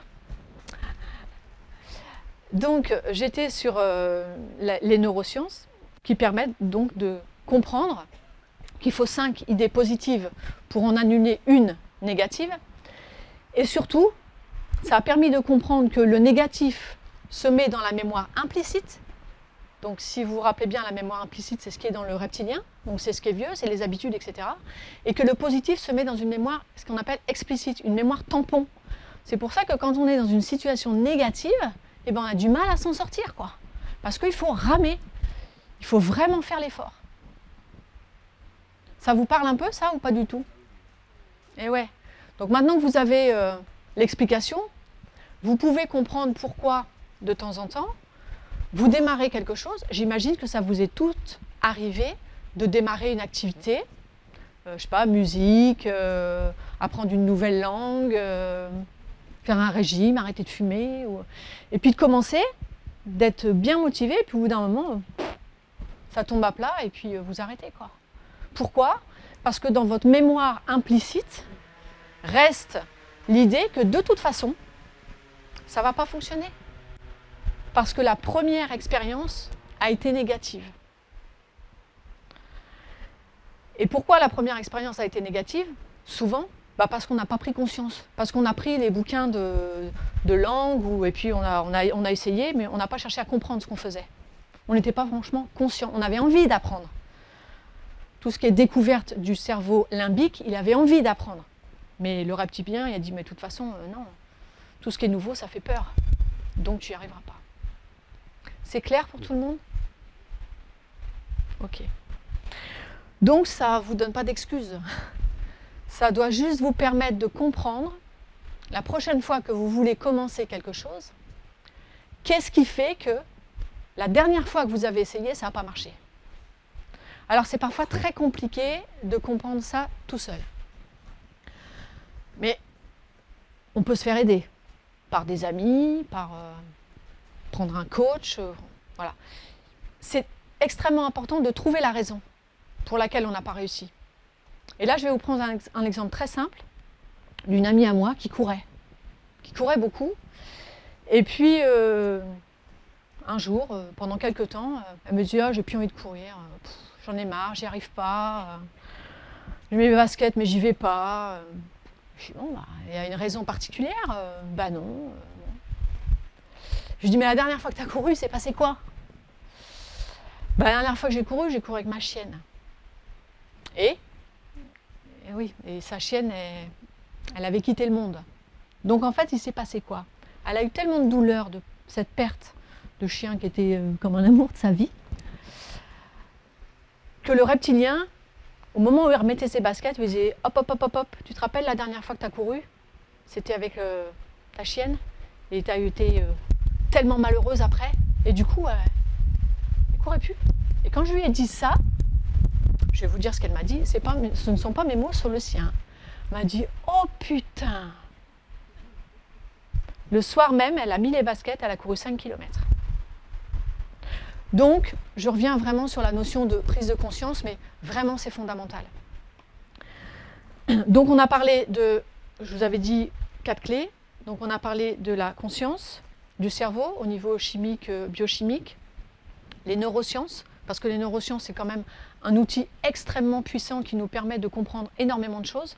A: Donc, j'étais sur euh, la, les neurosciences qui permettent donc de comprendre qu'il faut cinq idées positives pour en annuler une négative. Et surtout, ça a permis de comprendre que le négatif se met dans la mémoire implicite. Donc si vous vous rappelez bien, la mémoire implicite, c'est ce qui est dans le reptilien, donc c'est ce qui est vieux, c'est les habitudes, et cetera. Et que le positif se met dans une mémoire, ce qu'on appelle explicite, une mémoire tampon. C'est pour ça que quand on est dans une situation négative, eh ben on a du mal à s'en sortir, quoi. Parce qu'il faut ramer, il faut vraiment faire l'effort. Ça vous parle un peu, ça, ou pas du tout? Eh ouais. Donc maintenant que vous avez euh, l'explication, vous pouvez comprendre pourquoi, de temps en temps, vous démarrez quelque chose. J'imagine que ça vous est toutes arrivé de démarrer une activité, euh, je sais pas, musique, euh, apprendre une nouvelle langue, euh, faire un régime, arrêter de fumer. Ou... Et puis de commencer, d'être bien motivé, et puis au bout d'un moment, pff, ça tombe à plat et puis euh, vous arrêtez, quoi. Pourquoi? Parce que dans votre mémoire implicite reste l'idée que de toute façon, ça ne va pas fonctionner. Parce que la première expérience a été négative. Et pourquoi la première expérience a été négative? Souvent, bah parce qu'on n'a pas pris conscience. Parce qu'on a pris les bouquins de, de langue, ou, et puis on a, on, a, on a essayé, mais on n'a pas cherché à comprendre ce qu'on faisait. On n'était pas franchement conscient. On avait envie d'apprendre. Tout ce qui est découverte du cerveau limbique, il avait envie d'apprendre. Mais le reptilien, il a dit, mais de toute façon, euh, non. Tout ce qui est nouveau, ça fait peur. Donc tu n'y arriveras pas. C'est clair pour tout le monde? Ok. Donc ça ne vous donne pas d'excuses. Ça doit juste vous permettre de comprendre, la prochaine fois que vous voulez commencer quelque chose, qu'est-ce qui fait que la dernière fois que vous avez essayé, ça n'a pas marché. Alors c'est parfois très compliqué de comprendre ça tout seul. Mais on peut se faire aider par des amis, par euh, prendre un coach. Euh, voilà. C'est extrêmement important de trouver la raison pour laquelle on n'a pas réussi. Et là, je vais vous prendre un, un exemple très simple d'une amie à moi qui courait, qui courait beaucoup. Et puis, euh, un jour, euh, pendant quelques temps, euh, elle me dit « Ah, j'ai plus envie de courir, euh, j'en ai marre, j'y arrive pas, euh, je mets mes baskets, mais j'y vais pas. Euh. » Je dis « Bon, bah, il y a une raison particulière euh, ?»« Bah non. Euh, bon. » Je lui dis « Mais la dernière fois que tu as couru, c'est passé quoi ?»« Bah la dernière fois que j'ai couru, j'ai couru avec ma chienne. » Et, et oui, et sa chienne, elle, elle avait quitté le monde. Donc en fait, il s'est passé quoi? Elle a eu tellement de douleur de cette perte de chien qui était euh, comme un amour de sa vie, que le reptilien, au moment où il remettait ses baskets, il disait hop, hop, hop, hop, hop, tu te rappelles la dernière fois que tu as couru? C'était avec euh, ta chienne, et tu as été euh, tellement malheureuse après, et du coup, euh, elle ne courait plus. Et quand je lui ai dit ça, je vais vous dire ce qu'elle m'a dit, c'est pas, ce ne sont pas mes mots sur le sien. Elle m'a dit oh putain! Le soir même, elle a mis les baskets, elle a couru cinq kilomètres. Donc, je reviens vraiment sur la notion de prise de conscience, mais vraiment c'est fondamental. Donc on a parlé de, je vous avais dit, quatre clés. Donc on a parlé de la conscience, du cerveau au niveau chimique, biochimique, les neurosciences, parce que les neurosciences c'est quand même un outil extrêmement puissant qui nous permet de comprendre énormément de choses.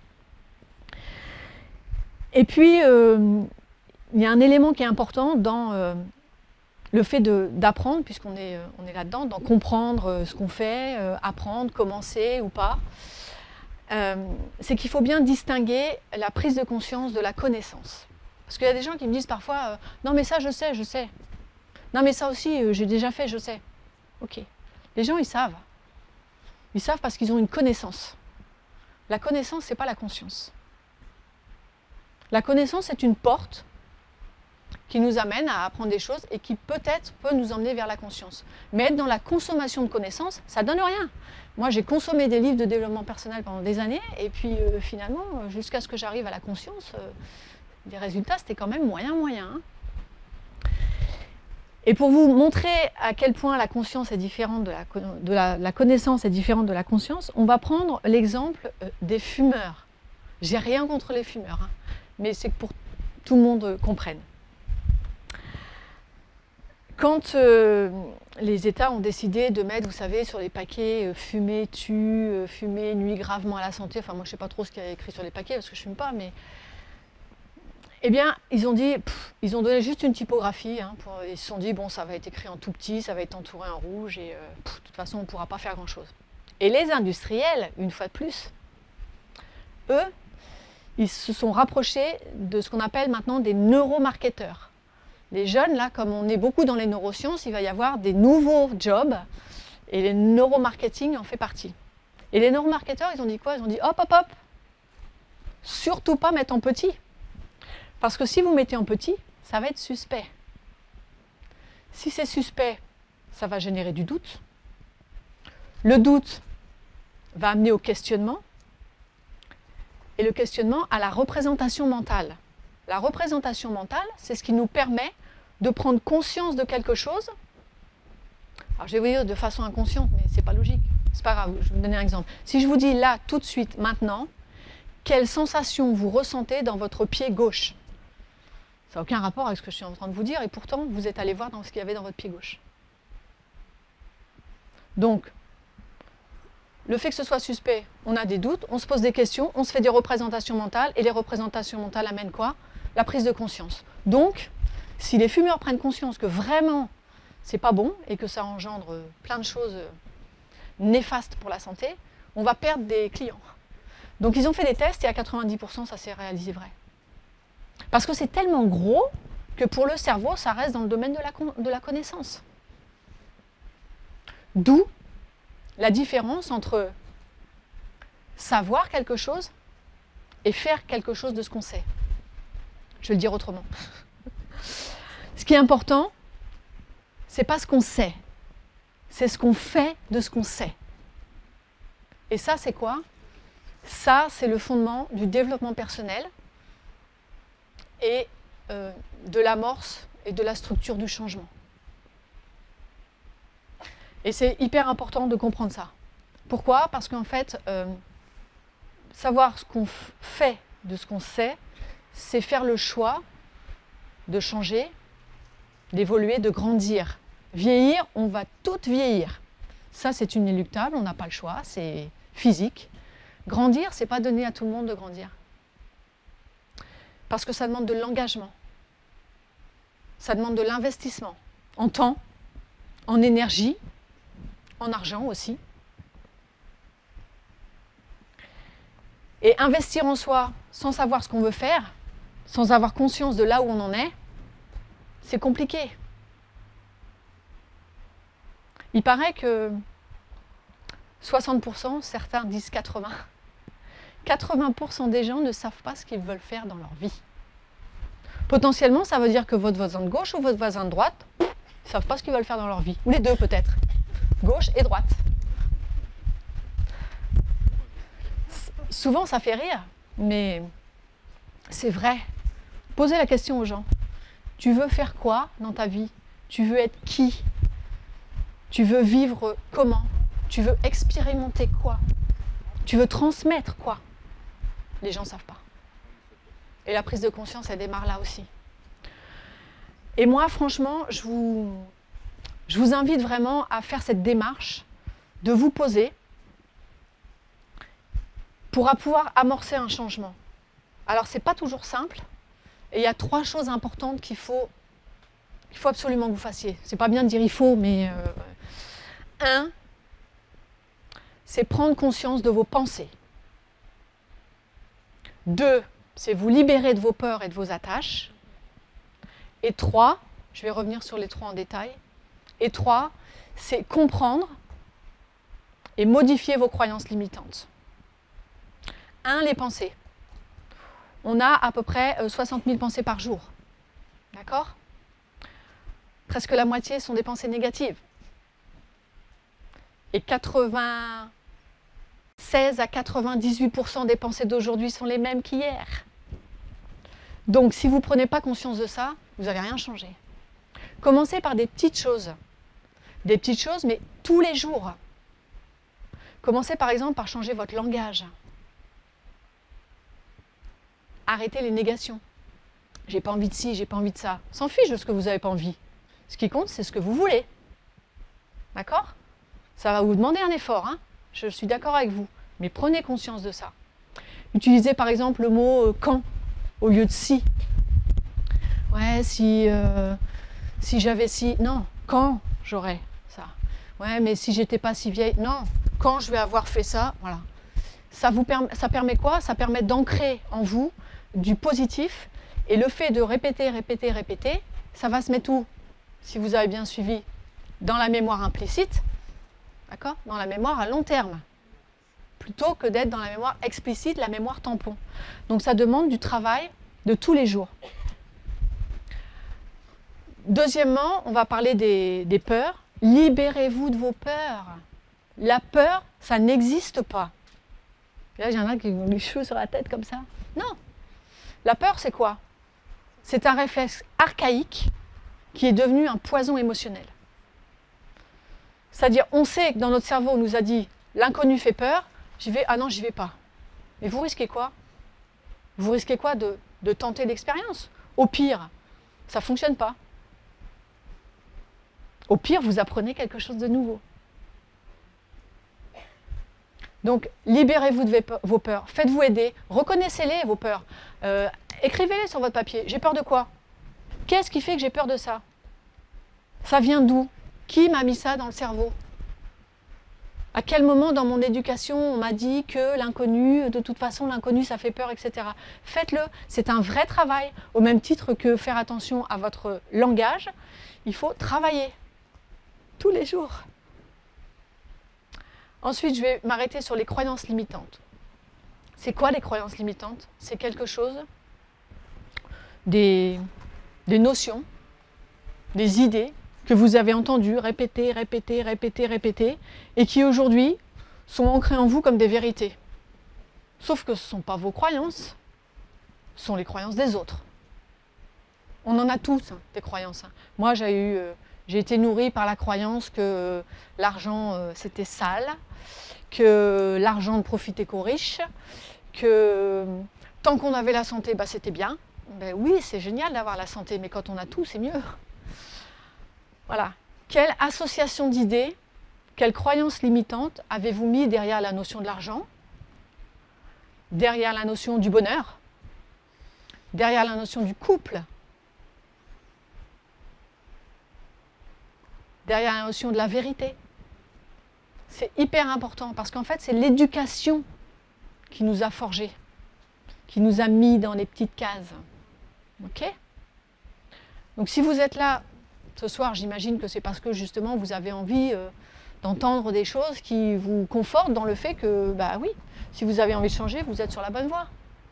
A: Et puis, euh, il y a un élément qui est important dans euh, le fait d'apprendre, puisqu'on est, euh, on est là-dedans, d'en comprendre euh, ce qu'on fait, euh, apprendre, commencer ou pas. Euh, c'est qu'il faut bien distinguer la prise de conscience de la connaissance. Parce qu'il y a des gens qui me disent parfois euh, « Non mais ça je sais, je sais. Non mais ça aussi euh, j'ai déjà fait, je sais. » Ok. Les gens ils savent. Ils savent parce qu'ils ont une connaissance. La connaissance, ce n'est pas la conscience. La connaissance, c'est une porte qui nous amène à apprendre des choses et qui peut-être peut nous emmener vers la conscience. Mais être dans la consommation de connaissances, ça ne donne rien. Moi, j'ai consommé des livres de développement personnel pendant des années et puis euh, finalement, jusqu'à ce que j'arrive à la conscience, euh, les résultats, c'était quand même moyen, moyen. Hein. Et pour vous montrer à quel point la conscience est différente de la, de la, la connaissance est différente de la conscience, on va prendre l'exemple euh, des fumeurs. J'ai rien contre les fumeurs, hein, mais c'est que pour tout le monde euh, comprenne. Quand euh, les États ont décidé de mettre, vous savez, sur les paquets euh, « fumer tue euh, »,« fumer nuit gravement à la santé », enfin moi je ne sais pas trop ce qu'il y a écrit sur les paquets parce que je ne fume pas, mais... Eh bien, ils ont dit, pff, ils ont donné juste une typographie, hein, pour, ils se sont dit, bon, ça va être écrit en tout petit, ça va être entouré en rouge, et euh, pff, de toute façon, on ne pourra pas faire grand-chose. Et les industriels, une fois de plus, eux, ils se sont rapprochés de ce qu'on appelle maintenant des neuromarketeurs. Les jeunes, là, comme on est beaucoup dans les neurosciences, il va y avoir des nouveaux jobs, et les neuromarketing en fait partie. Et les neuromarketeurs, ils ont dit quoi? Ils ont dit, hop, hop, hop, surtout pas mettre en petit. Parce que si vous mettez en petit, ça va être suspect. Si c'est suspect, ça va générer du doute. Le doute va amener au questionnement. et le questionnement à la représentation mentale. La représentation mentale, c'est ce qui nous permet de prendre conscience de quelque chose. Alors je vais vous dire de façon inconsciente, mais c'est pas logique. C'est pas grave, je vais vous donner un exemple. Si je vous dis là, tout de suite, maintenant, quelle sensation vous ressentez dans votre pied gauche? Ça n'a aucun rapport avec ce que je suis en train de vous dire, et pourtant, vous êtes allé voir dans ce qu'il y avait dans votre pied gauche. Donc, le fait que ce soit suspect, on a des doutes, on se pose des questions, on se fait des représentations mentales, et les représentations mentales amènent quoi? La prise de conscience. Donc, si les fumeurs prennent conscience que vraiment, c'est pas bon, et que ça engendre plein de choses néfastes pour la santé, on va perdre des clients. Donc, ils ont fait des tests, et à quatre-vingt-dix pour cent, ça s'est réalisé vrai. Parce que c'est tellement gros que pour le cerveau, ça reste dans le domaine de la, con de la connaissance. D'où la différence entre savoir quelque chose et faire quelque chose de ce qu'on sait. Je vais le dire autrement. Ce qui est important, c'est pas ce qu'on sait, c'est ce qu'on fait de ce qu'on sait. Et ça, c'est quoi? Ça, c'est le fondement du développement personnel et euh, de l'amorce et de la structure du changement. Et c'est hyper important de comprendre ça. Pourquoi? Parce qu'en fait, euh, savoir ce qu'on fait de ce qu'on sait, c'est faire le choix de changer, d'évoluer, de grandir. Vieillir, on va toutes vieillir. Ça, c'est inéluctable, on n'a pas le choix, c'est physique. Grandir, c'est pas donné à tout le monde de grandir. Parce que ça demande de l'engagement. Ça demande de l'investissement en temps, en énergie, en argent aussi. Et investir en soi sans savoir ce qu'on veut faire, sans avoir conscience de là où on en est, c'est compliqué. Il paraît que soixante pour cent, certains disent quatre-vingts pour cent, quatre-vingts pour cent des gens ne savent pas ce qu'ils veulent faire dans leur vie. Potentiellement, ça veut dire que votre voisin de gauche ou votre voisin de droite, ils ne savent pas ce qu'ils veulent faire dans leur vie. Ou les deux peut-être, gauche et droite. Souvent, ça fait rire, mais c'est vrai. Posez la question aux gens. Tu veux faire quoi dans ta vie? Tu veux être qui? Tu veux vivre comment? Tu veux expérimenter quoi? Tu veux transmettre quoi? Les gens ne savent pas. Et la prise de conscience, elle démarre là aussi. Et moi, franchement, je vous, je vous invite vraiment à faire cette démarche de vous poser pour pouvoir amorcer un changement. Alors, ce n'est pas toujours simple. Et il y a trois choses importantes qu'il faut, il faut absolument que vous fassiez. Ce n'est pas bien de dire il faut, mais... Euh, un, c'est prendre conscience de vos pensées. Deux, c'est vous libérer de vos peurs et de vos attaches. Et trois, je vais revenir sur les trois en détail. Et trois, c'est comprendre et modifier vos croyances limitantes. Un, les pensées. On a à peu près soixante mille pensées par jour. D'accord? Presque la moitié sont des pensées négatives. Et quatre-vingt-seize à quatre-vingt-dix-huit pour cent des pensées d'aujourd'hui sont les mêmes qu'hier. Donc, si vous ne prenez pas conscience de ça, vous n'avez rien changé. Commencez par des petites choses. Des petites choses, mais tous les jours. Commencez par exemple par changer votre langage. Arrêtez les négations. J'ai pas envie de ci, j'ai pas envie de ça. On s'en fiche de ce que vous n'avez pas envie. Ce qui compte, c'est ce que vous voulez. D'accord? Ça va vous demander un effort, hein? Je suis d'accord avec vous. Mais prenez conscience de ça. Utilisez par exemple le mot euh, « quand » au lieu de « si ». Ouais, si, euh, si j'avais si... Non, quand j'aurais ça. Ouais, mais si j'étais pas si vieille... Non, quand je vais avoir fait ça, voilà. Ça, vous permet, ça permet quoi? Ça permet d'ancrer en vous du positif. Et le fait de répéter, répéter, répéter, ça va se mettre où? Si vous avez bien suivi, dans la mémoire implicite, d'accord? Dans la mémoire à long terme, plutôt que d'être dans la mémoire explicite, la mémoire tampon. Donc ça demande du travail de tous les jours. Deuxièmement, on va parler des, des peurs. Libérez-vous de vos peurs. La peur, ça n'existe pas. Là, il y en a qui ont les cheveux sur la tête comme ça. Non. La peur, c'est quoi? C'est un réflexe archaïque qui est devenu un poison émotionnel. C'est-à-dire, on sait que dans notre cerveau, on nous a dit l'inconnu fait peur, j'y vais, ah non, j'y vais pas. Mais vous risquez quoi? Vous risquez quoi de, de tenter l'expérience? Au pire, ça ne fonctionne pas. Au pire, vous apprenez quelque chose de nouveau. Donc, libérez-vous de vos peurs, faites-vous aider, reconnaissez-les, vos peurs. Euh, écrivez-les sur votre papier. J'ai peur de quoi? Qu'est-ce qui fait que j'ai peur de ça? Ça vient d'où? Qui m'a mis ça dans le cerveau? À quel moment dans mon éducation on m'a dit que l'inconnu, de toute façon l'inconnu ça fait peur, et cetera. Faites-le, c'est un vrai travail. Au même titre que faire attention à votre langage, il faut travailler tous les jours. Ensuite, je vais m'arrêter sur les croyances limitantes. C'est quoi les croyances limitantes? C'est quelque chose, des, des notions, des idées que vous avez entendues répéter, répéter, répéter, répéter, et qui aujourd'hui sont ancrées en vous comme des vérités. Sauf que ce ne sont pas vos croyances, ce sont les croyances des autres. On en a tous, hein, des croyances. Hein. Moi, j'ai eu... Euh, J'ai été nourrie par la croyance que l'argent euh, c'était sale, que l'argent ne profitait qu'aux riches, que euh, tant qu'on avait la santé, bah, c'était bien. Ben oui, c'est génial d'avoir la santé, mais quand on a tout, c'est mieux. Voilà. Quelle association d'idées, quelle croyance limitante avez-vous mis derrière la notion de l'argent, derrière la notion du bonheur, derrière la notion du couple, derrière la notion de la vérité? C'est hyper important parce qu'en fait, c'est l'éducation qui nous a forgés, qui nous a mis dans les petites cases. Ok? Donc si vous êtes là ce soir, j'imagine que c'est parce que justement vous avez envie euh, d'entendre des choses qui vous confortent dans le fait que, bah oui, si vous avez envie de changer, vous êtes sur la bonne voie.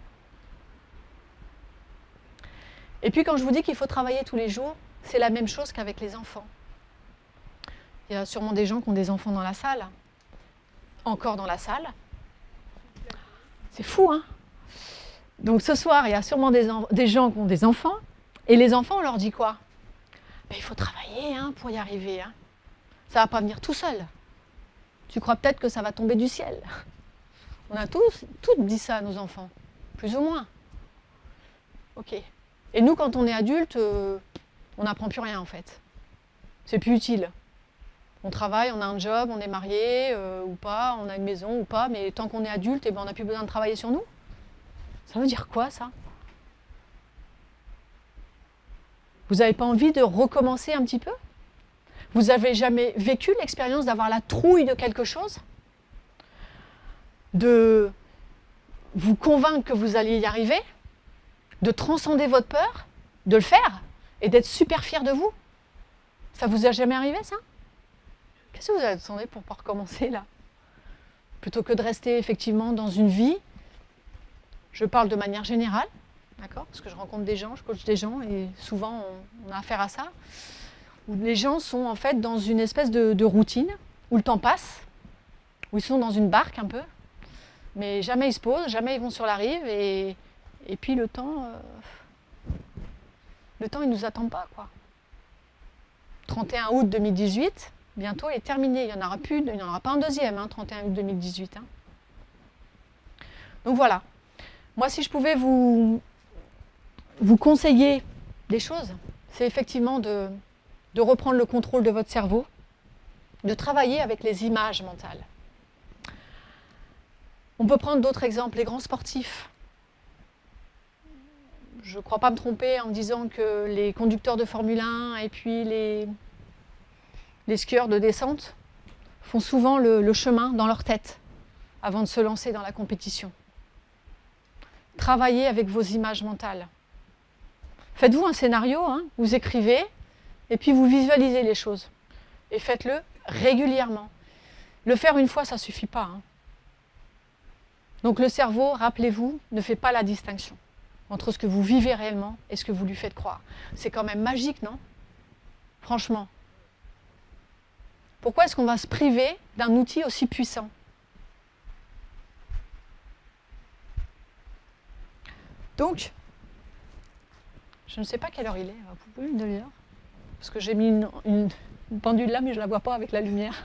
A: Et puis quand je vous dis qu'il faut travailler tous les jours, c'est la même chose qu'avec les enfants. Il y a sûrement des gens qui ont des enfants dans la salle. Encore dans la salle. C'est fou, hein? Donc ce soir, il y a sûrement des, des gens qui ont des enfants. Et les enfants, on leur dit quoi? Ben, il faut travailler hein, pour y arriver. Hein. Ça ne va pas venir tout seul. Tu crois peut-être que ça va tomber du ciel. On a tous, toutes dit ça à nos enfants. Plus ou moins. Ok. Et nous, quand on est adulte, euh, on n'apprend plus rien en fait. C'est plus utile. On travaille, on a un job, on est marié euh, ou pas, on a une maison ou pas, mais tant qu'on est adulte, eh ben, on n'a plus besoin de travailler sur nous. Ça veut dire quoi, ça? Vous n'avez pas envie de recommencer un petit peu? Vous n'avez jamais vécu l'expérience d'avoir la trouille de quelque chose? De vous convaincre que vous alliez y arriver? De transcender votre peur? De le faire? Et d'être super fier de vous? Ça vous a jamais arrivé, ça? Qu'est-ce que vous attendez pour pouvoir recommencer là? Plutôt que de rester effectivement dans une vie, je parle de manière générale, d'accord? Parce que je rencontre des gens, je coach des gens et souvent on, on a affaire à ça, où les gens sont en fait dans une espèce de, de routine, où le temps passe, où ils sont dans une barque un peu, mais jamais ils se posent, jamais ils vont sur la rive et, et puis le temps, euh, le temps il ne nous attend pas quoi. trente et un août deux mille dix-huit, bientôt est terminé, il n'y en aura plus, il n'y en aura pas un deuxième, hein, trente et un août deux mille dix-huit. Hein. Donc voilà, moi si je pouvais vous, vous conseiller des choses, c'est effectivement de, de reprendre le contrôle de votre cerveau, de travailler avec les images mentales. On peut prendre d'autres exemples, les grands sportifs. Je ne crois pas me tromper en me disant que les conducteurs de Formule un et puis les... Les skieurs de descente font souvent le, le chemin dans leur tête avant de se lancer dans la compétition. Travaillez avec vos images mentales. Faites-vous un scénario, hein, vous écrivez, et puis vous visualisez les choses. Et faites-le régulièrement. Le faire une fois, ça ne suffit pas. Hein. Donc le cerveau, rappelez-vous, ne fait pas la distinction entre ce que vous vivez réellement et ce que vous lui faites croire. C'est quand même magique, non? Franchement. Pourquoi est-ce qu'on va se priver d'un outil aussi puissant? Donc, je ne sais pas quelle heure il est. Vous pouvez une demi-heure? Parce que j'ai mis une, une, une pendule là, mais je ne la vois pas avec la lumière.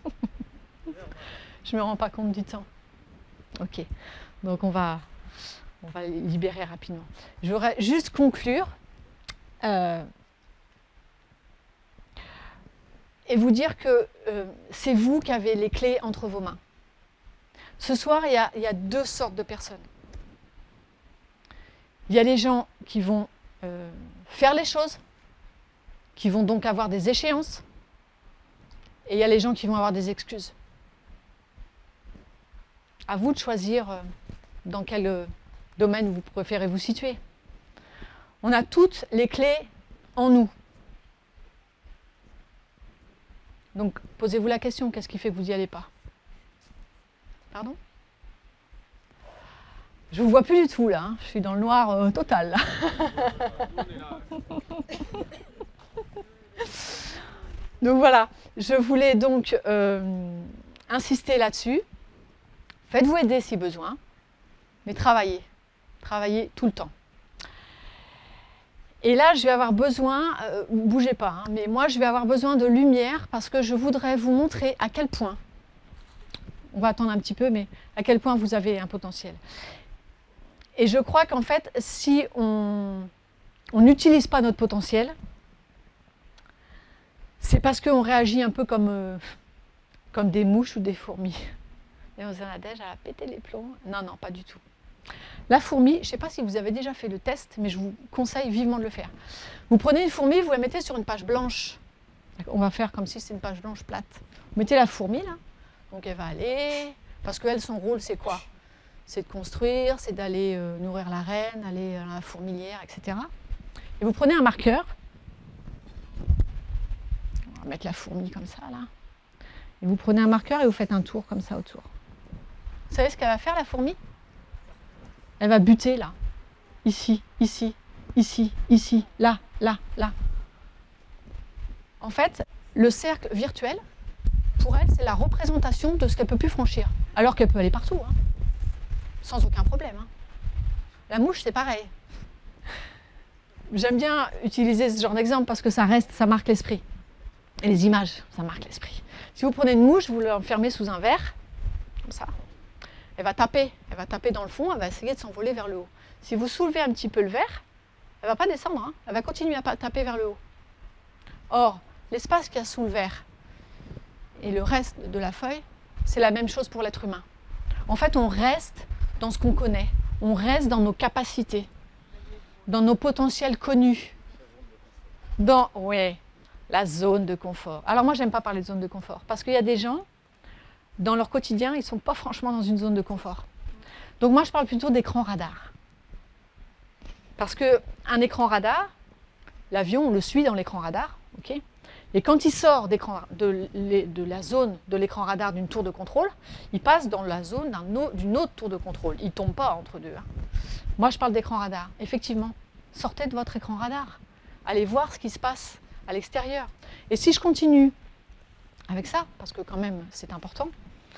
A: Je ne me rends pas compte du temps. Ok, donc on va, on va libérer rapidement. Je voudrais juste conclure euh, et vous dire que euh, c'est vous qui avez les clés entre vos mains. Ce soir, il y a, il y a deux sortes de personnes. Il y a les gens qui vont euh, faire les choses, qui vont donc avoir des échéances, et il y a les gens qui vont avoir des excuses. À vous de choisir euh, dans quel euh, domaine vous préférez vous situer. On a toutes les clés en nous. Donc, posez-vous la question, qu'est-ce qui fait que vous n'y allez pas? Pardon? Je ne vous vois plus du tout là, hein. Je suis dans le noir euh, total là. Donc voilà, je voulais donc euh, insister là-dessus. Faites-vous aider si besoin, mais travaillez. Travaillez tout le temps. Et là, je vais avoir besoin, euh, bougez pas, hein, mais moi je vais avoir besoin de lumière parce que je voudrais vous montrer à quel point, on va attendre un petit peu, mais à quel point vous avez un potentiel. Et je crois qu'en fait, si on n'utilise pas notre potentiel, c'est parce qu'on réagit un peu comme, euh, comme des mouches ou des fourmis. Et on se dit, elle a pété les plombs. Non, non, pas du tout. La fourmi, je ne sais pas si vous avez déjà fait le test, mais je vous conseille vivement de le faire. Vous prenez une fourmi, vous la mettez sur une page blanche. On va faire comme si c'était une page blanche plate. Vous mettez la fourmi là, donc elle va aller, parce qu'elle, son rôle, c'est quoi? C'est de construire, c'est d'aller euh, nourrir la reine, aller à la fourmilière, et cetera. Et vous prenez un marqueur, on va mettre la fourmi comme ça là, et vous prenez un marqueur et vous faites un tour comme ça autour. Vous savez ce qu'elle va faire la fourmi? Elle va buter là, ici, ici, ici, ici, là, là, là. En fait, le cercle virtuel, pour elle, c'est la représentation de ce qu'elle ne peut plus franchir, alors qu'elle peut aller partout, hein, sans aucun problème. Hein. La mouche, c'est pareil. J'aime bien utiliser ce genre d'exemple parce que ça reste, ça marque l'esprit. Et les images, ça marque l'esprit. Si vous prenez une mouche, vous l'enfermez sous un verre, comme ça. Elle va taper, elle va taper dans le fond, elle va essayer de s'envoler vers le haut. Si vous soulevez un petit peu le verre, elle ne va pas descendre, hein, elle va continuer à taper vers le haut. Or, l'espace qu'il y a sous le verre et le reste de la feuille, c'est la même chose pour l'être humain. En fait, on reste dans ce qu'on connaît, on reste dans nos capacités, dans nos potentiels connus, dans, ouais, la zone de confort. Alors moi, je n'aime pas parler de zone de confort, parce qu'il y a des gens, dans leur quotidien, ils ne sont pas franchement dans une zone de confort. Donc moi, je parle plutôt d'écran radar. Parce qu'un écran radar, l'avion, on le suit dans l'écran radar, ok ? Et quand il sort de, de la zone de l'écran radar d'une tour de contrôle, il passe dans la zone d'une autre tour de contrôle. Il ne tombe pas entre deux. Hein. Moi, je parle d'écran radar. Effectivement, sortez de votre écran radar. Allez voir ce qui se passe à l'extérieur. Et si je continue avec ça, parce que quand même, c'est important,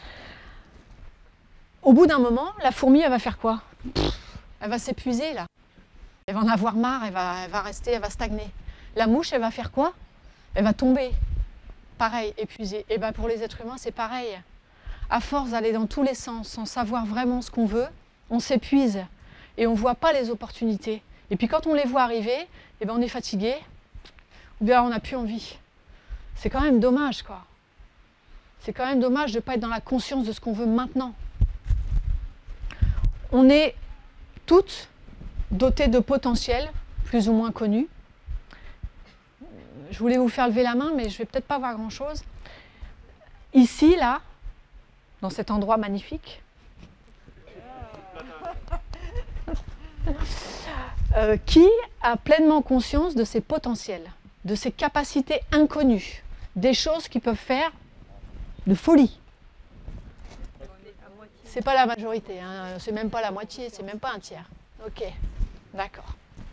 A: au bout d'un moment, la fourmi, elle va faire quoi? Elle va s'épuiser, là. Elle va en avoir marre, elle va, elle va rester, elle va stagner. La mouche, elle va faire quoi? Elle va tomber. Pareil, épuisée. Et bien pour les êtres humains, c'est pareil. À force d'aller dans tous les sens, sans savoir vraiment ce qu'on veut, on s'épuise et on ne voit pas les opportunités. Et puis quand on les voit arriver, eh ben on est fatigué, ou bien on n'a plus envie. C'est quand même dommage, quoi. C'est quand même dommage de ne pas être dans la conscience de ce qu'on veut maintenant. On est toutes dotées de potentiel, plus ou moins connus. Je voulais vous faire lever la main, mais je ne vais peut-être pas voir grand-chose. Ici, là, dans cet endroit magnifique, euh, qui a pleinement conscience de ses potentiels, de ses capacités inconnues, des choses qui peuvent faire de folie. C'est pas la majorité, hein, c'est même pas la moitié, c'est même pas un tiers. Ok, d'accord.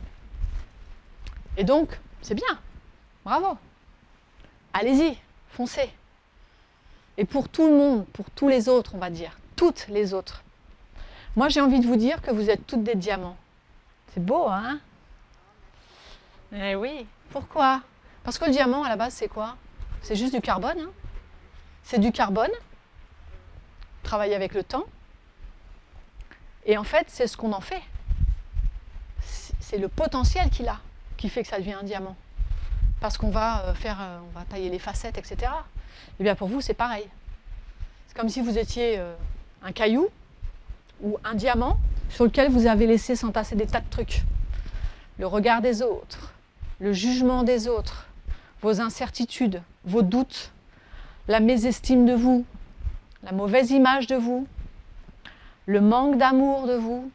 A: Et donc, c'est bien, bravo. Allez-y, foncez. Et pour tout le monde, pour tous les autres, on va dire, toutes les autres, moi j'ai envie de vous dire que vous êtes toutes des diamants. C'est beau, hein? Eh oui. Pourquoi? Parce que le diamant, à la base, c'est quoi? C'est juste du carbone. Hein? C'est du carbone, travaillé avec le temps. Et en fait, c'est ce qu'on en fait. C'est le potentiel qu'il a qui fait que ça devient un diamant. Parce qu'on va faire, on va tailler les facettes, et cetera. Et bien pour vous, c'est pareil. C'est comme si vous étiez un caillou ou un diamant sur lequel vous avez laissé s'entasser des tas de trucs. Le regard des autres, le jugement des autres, vos incertitudes, vos doutes, la mésestime de vous, la mauvaise image de vous, le manque d'amour de vous.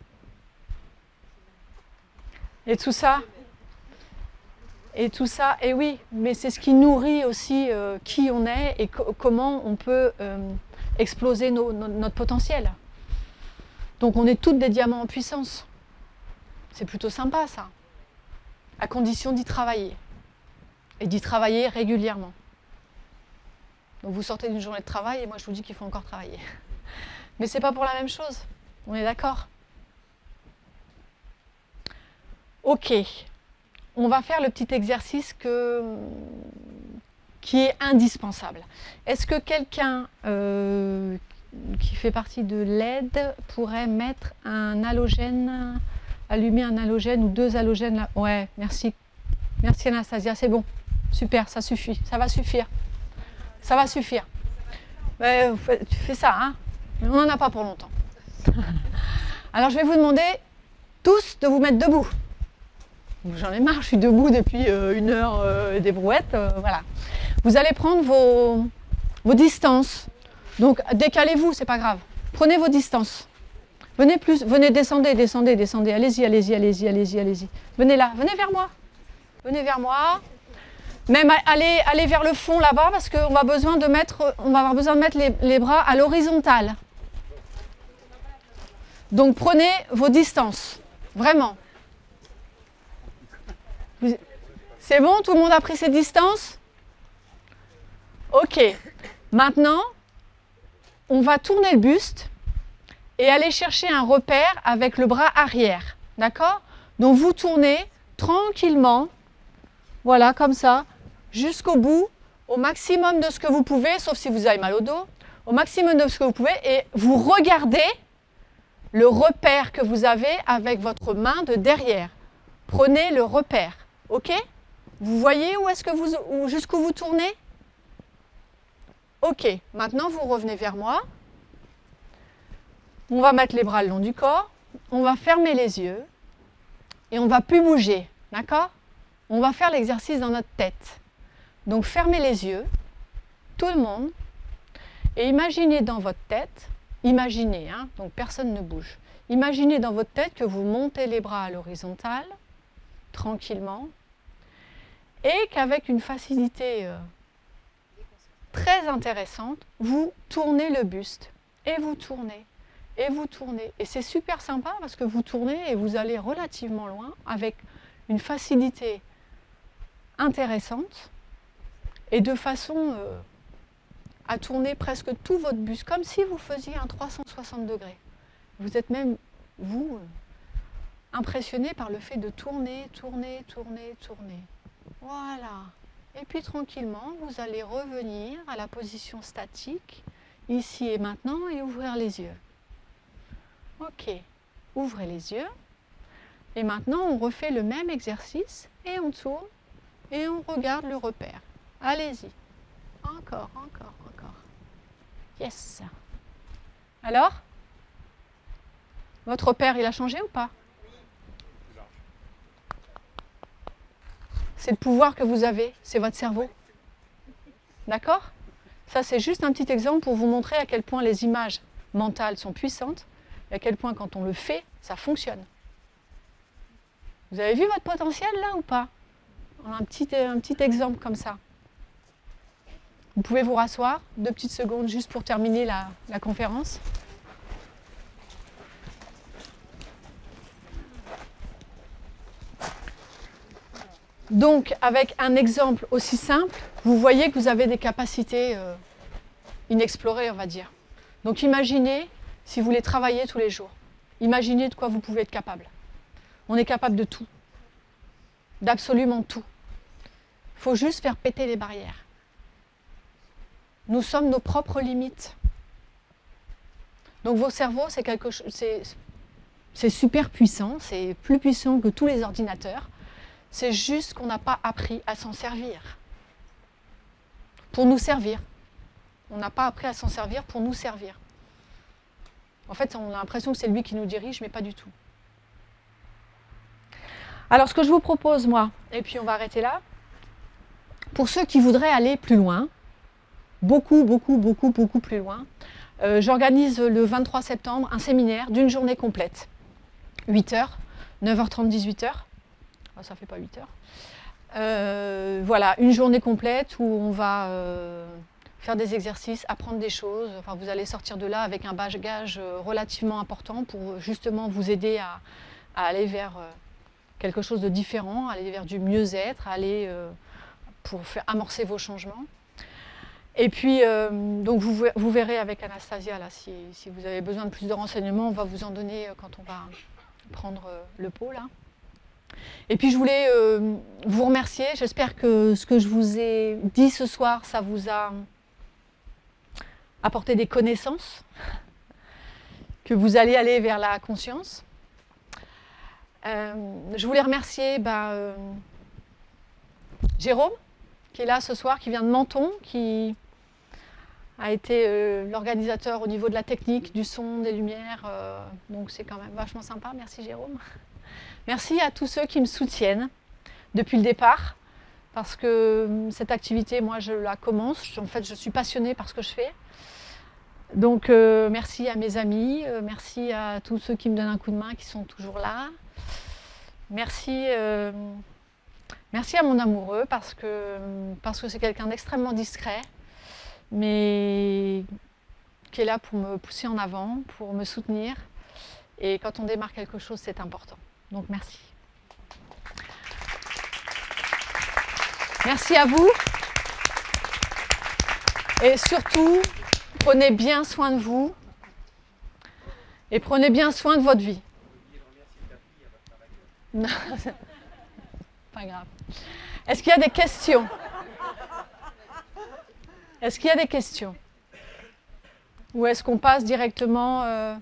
A: Et tout ça, et tout ça, et oui, mais c'est ce qui nourrit aussi euh, qui on est et co comment on peut euh, exploser nos, no, notre potentiel. Donc on est toutes des diamants en puissance. C'est plutôt sympa ça, à condition d'y travailler. Et d'y travailler régulièrement. Donc vous sortez d'une journée de travail et moi je vous dis qu'il faut encore travailler. Mais c'est pas pour la même chose, on est d'accord? Ok, on va faire le petit exercice que, qui est indispensable. Est-ce que quelqu'un euh, qui fait partie de l'A I D pourrait mettre un halogène, allumer un halogène ou deux halogènes là? Ouais, merci. Merci Anastasia, c'est bon. Super, ça suffit, ça va suffire. Ça va suffire. Mais, tu fais ça, hein? On n'en a pas pour longtemps. Alors je vais vous demander tous de vous mettre debout. J'en ai marre, je suis debout depuis euh, une heure euh, des brouettes. Euh, voilà. Vous allez prendre vos, vos distances. Donc décalez-vous, c'est pas grave. Prenez vos distances. Venez plus, venez, descendez, descendez, descendez. Allez-y, allez-y, allez-y, allez-y, allez-y. Venez là, venez vers moi. Venez vers moi. Même allez, allez vers le fond là-bas parce qu'on va besoin de mettre, on va avoir besoin de mettre les, les bras à l'horizontale. Donc prenez vos distances, vraiment. C'est bon, tout le monde a pris ses distances? Ok. Maintenant, on va tourner le buste et aller chercher un repère avec le bras arrière. D'accord? Donc vous tournez tranquillement, voilà, comme ça, jusqu'au bout, au maximum de ce que vous pouvez, sauf si vous avez mal au dos, au maximum de ce que vous pouvez, et vous regardez le repère que vous avez avec votre main de derrière. Prenez le repère, ok? Vous voyez où est-ce que vous, jusqu'où vous tournez? Ok, maintenant vous revenez vers moi. On va mettre les bras le long du corps, on va fermer les yeux et on ne va plus bouger, d'accord? On va faire l'exercice dans notre tête. Donc fermez les yeux, tout le monde, et imaginez dans votre tête, imaginez, hein, donc personne ne bouge, imaginez dans votre tête que vous montez les bras à l'horizontale, tranquillement, et qu'avec une facilité euh, très intéressante, vous tournez le buste, et vous tournez, et vous tournez. Et c'est super sympa parce que vous tournez et vous allez relativement loin avec une facilité intéressante et de façon euh, à tourner presque tout votre buste, comme si vous faisiez un trois cent soixante degrés. Vous êtes même, vous, euh, impressionné par le fait de tourner, tourner, tourner, tourner. Voilà. Et puis tranquillement, vous allez revenir à la position statique, ici et maintenant, et ouvrir les yeux. Ok, ouvrez les yeux. Et maintenant, on refait le même exercice, et on tourne, et on regarde le repère. Allez-y. Encore, encore, encore. Yes. Alors? Votre repère, il a changé ou pas? C'est le pouvoir que vous avez, c'est votre cerveau. D'accord? Ça, c'est juste un petit exemple pour vous montrer à quel point les images mentales sont puissantes et à quel point, quand on le fait, ça fonctionne. Vous avez vu votre potentiel, là, ou pas? Un petit, un petit exemple comme ça. Vous pouvez vous rasseoir, deux petites secondes, juste pour terminer la, la conférence. Donc, avec un exemple aussi simple, vous voyez que vous avez des capacités euh, inexplorées, on va dire. Donc, imaginez si vous les travaillez tous les jours. Imaginez de quoi vous pouvez être capable. On est capable de tout, d'absolument tout. Il faut juste faire péter les barrières. Nous sommes nos propres limites. Donc vos cerveaux, c'est quelque chose, c'est, c'est super puissant, c'est plus puissant que tous les ordinateurs. C'est juste qu'on n'a pas appris à s'en servir. Pour nous servir. On n'a pas appris à s'en servir pour nous servir. En fait, on a l'impression que c'est lui qui nous dirige, mais pas du tout. Alors, ce que je vous propose, moi, et puis on va arrêter là, pour ceux qui voudraient aller plus loin, beaucoup, beaucoup, beaucoup, beaucoup plus loin, euh, j'organise le vingt-trois septembre un séminaire d'une journée complète. huit heures, neuf heures trente, dix-huit heures. Oh, ça ne fait pas huit heures. Euh, voilà, une journée complète où on va euh, faire des exercices, apprendre des choses. Enfin, vous allez sortir de là avec un bagage relativement important pour justement vous aider à, à aller vers euh, quelque chose de différent, aller vers du mieux-être, aller euh, pour faire amorcer vos changements. Et puis, euh, donc vous, vous verrez avec Anastasia, là, si, si vous avez besoin de plus de renseignements, on va vous en donner quand on va prendre euh, le pot, là. Et puis je voulais euh, vous remercier. J'espère que ce que je vous ai dit ce soir, ça vous a apporté des connaissances, que vous allez aller vers la conscience. Euh, je voulais remercier bah, euh, Jérôme, qui est là ce soir, qui vient de Menton, qui a été euh, l'organisateur au niveau de la technique, du son, des lumières. Euh, donc c'est quand même vachement sympa. Merci Jérôme. Merci à tous ceux qui me soutiennent depuis le départ, parce que cette activité, moi, je la commence. En fait, je suis passionnée par ce que je fais. Donc, euh, merci à mes amis, euh, merci à tous ceux qui me donnent un coup de main, qui sont toujours là. Merci, euh, merci à mon amoureux, parce que parce que c'est quelqu'un d'extrêmement discret, mais qui est là pour me pousser en avant, pour me soutenir. Et quand on démarre quelque chose, c'est important. Donc merci. Merci à vous. Et surtout, prenez bien soin de vous. Et prenez bien soin de votre vie. Non, pas grave. Est-ce qu'il y a des questions? Est-ce qu'il y a des questions? Ou est-ce qu'on passe directement... Euh,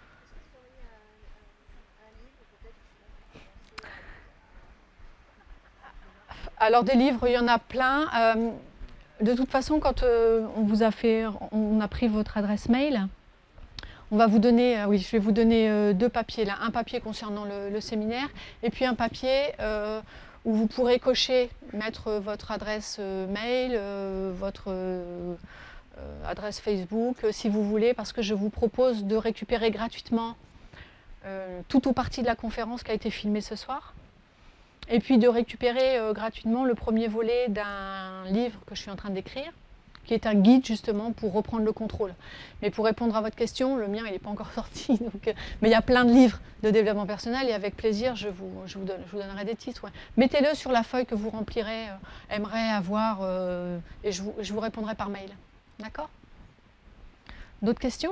A: Alors des livres, il y en a plein. Euh, de toute façon, quand euh, on vous a fait, on a pris votre adresse mail, on va vous donner, euh, oui, je vais vous donner euh, deux papiers là, un papier concernant le, le séminaire, et puis un papier euh, où vous pourrez cocher, mettre votre adresse euh, mail, euh, votre euh, adresse Facebook, euh, si vous voulez, parce que je vous propose de récupérer gratuitement euh, tout ou partie de la conférence qui a été filmée ce soir. Et puis de récupérer euh, gratuitement le premier volet d'un livre que je suis en train d'écrire, qui est un guide justement pour reprendre le contrôle. Mais pour répondre à votre question, le mien il n'est pas encore sorti, donc, euh, mais il y a plein de livres de développement personnel et avec plaisir je vous, je vous, donne, je vous donnerai des titres. Ouais. Mettez-le sur la feuille que vous remplirez, euh, aimerez avoir, euh, et je vous, je vous répondrai par mail. D'accord? D'autres questions?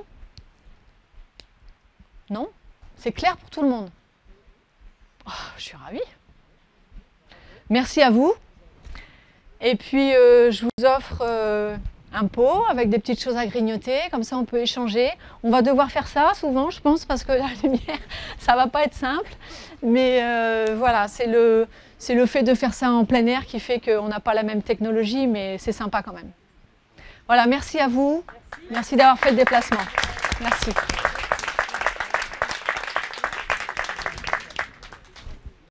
A: Non? C'est clair pour tout le monde? Oh, je suis ravie. Merci à vous. Et puis, euh, je vous offre euh, un pot avec des petites choses à grignoter. Comme ça, on peut échanger. On va devoir faire ça souvent, je pense, parce que la lumière, ça ne va pas être simple. Mais euh, voilà, c'est le, c'est le fait de faire ça en plein air qui fait qu'on n'a pas la même technologie, mais c'est sympa quand même. Voilà, merci à vous. Merci, merci d'avoir fait le déplacement. Merci.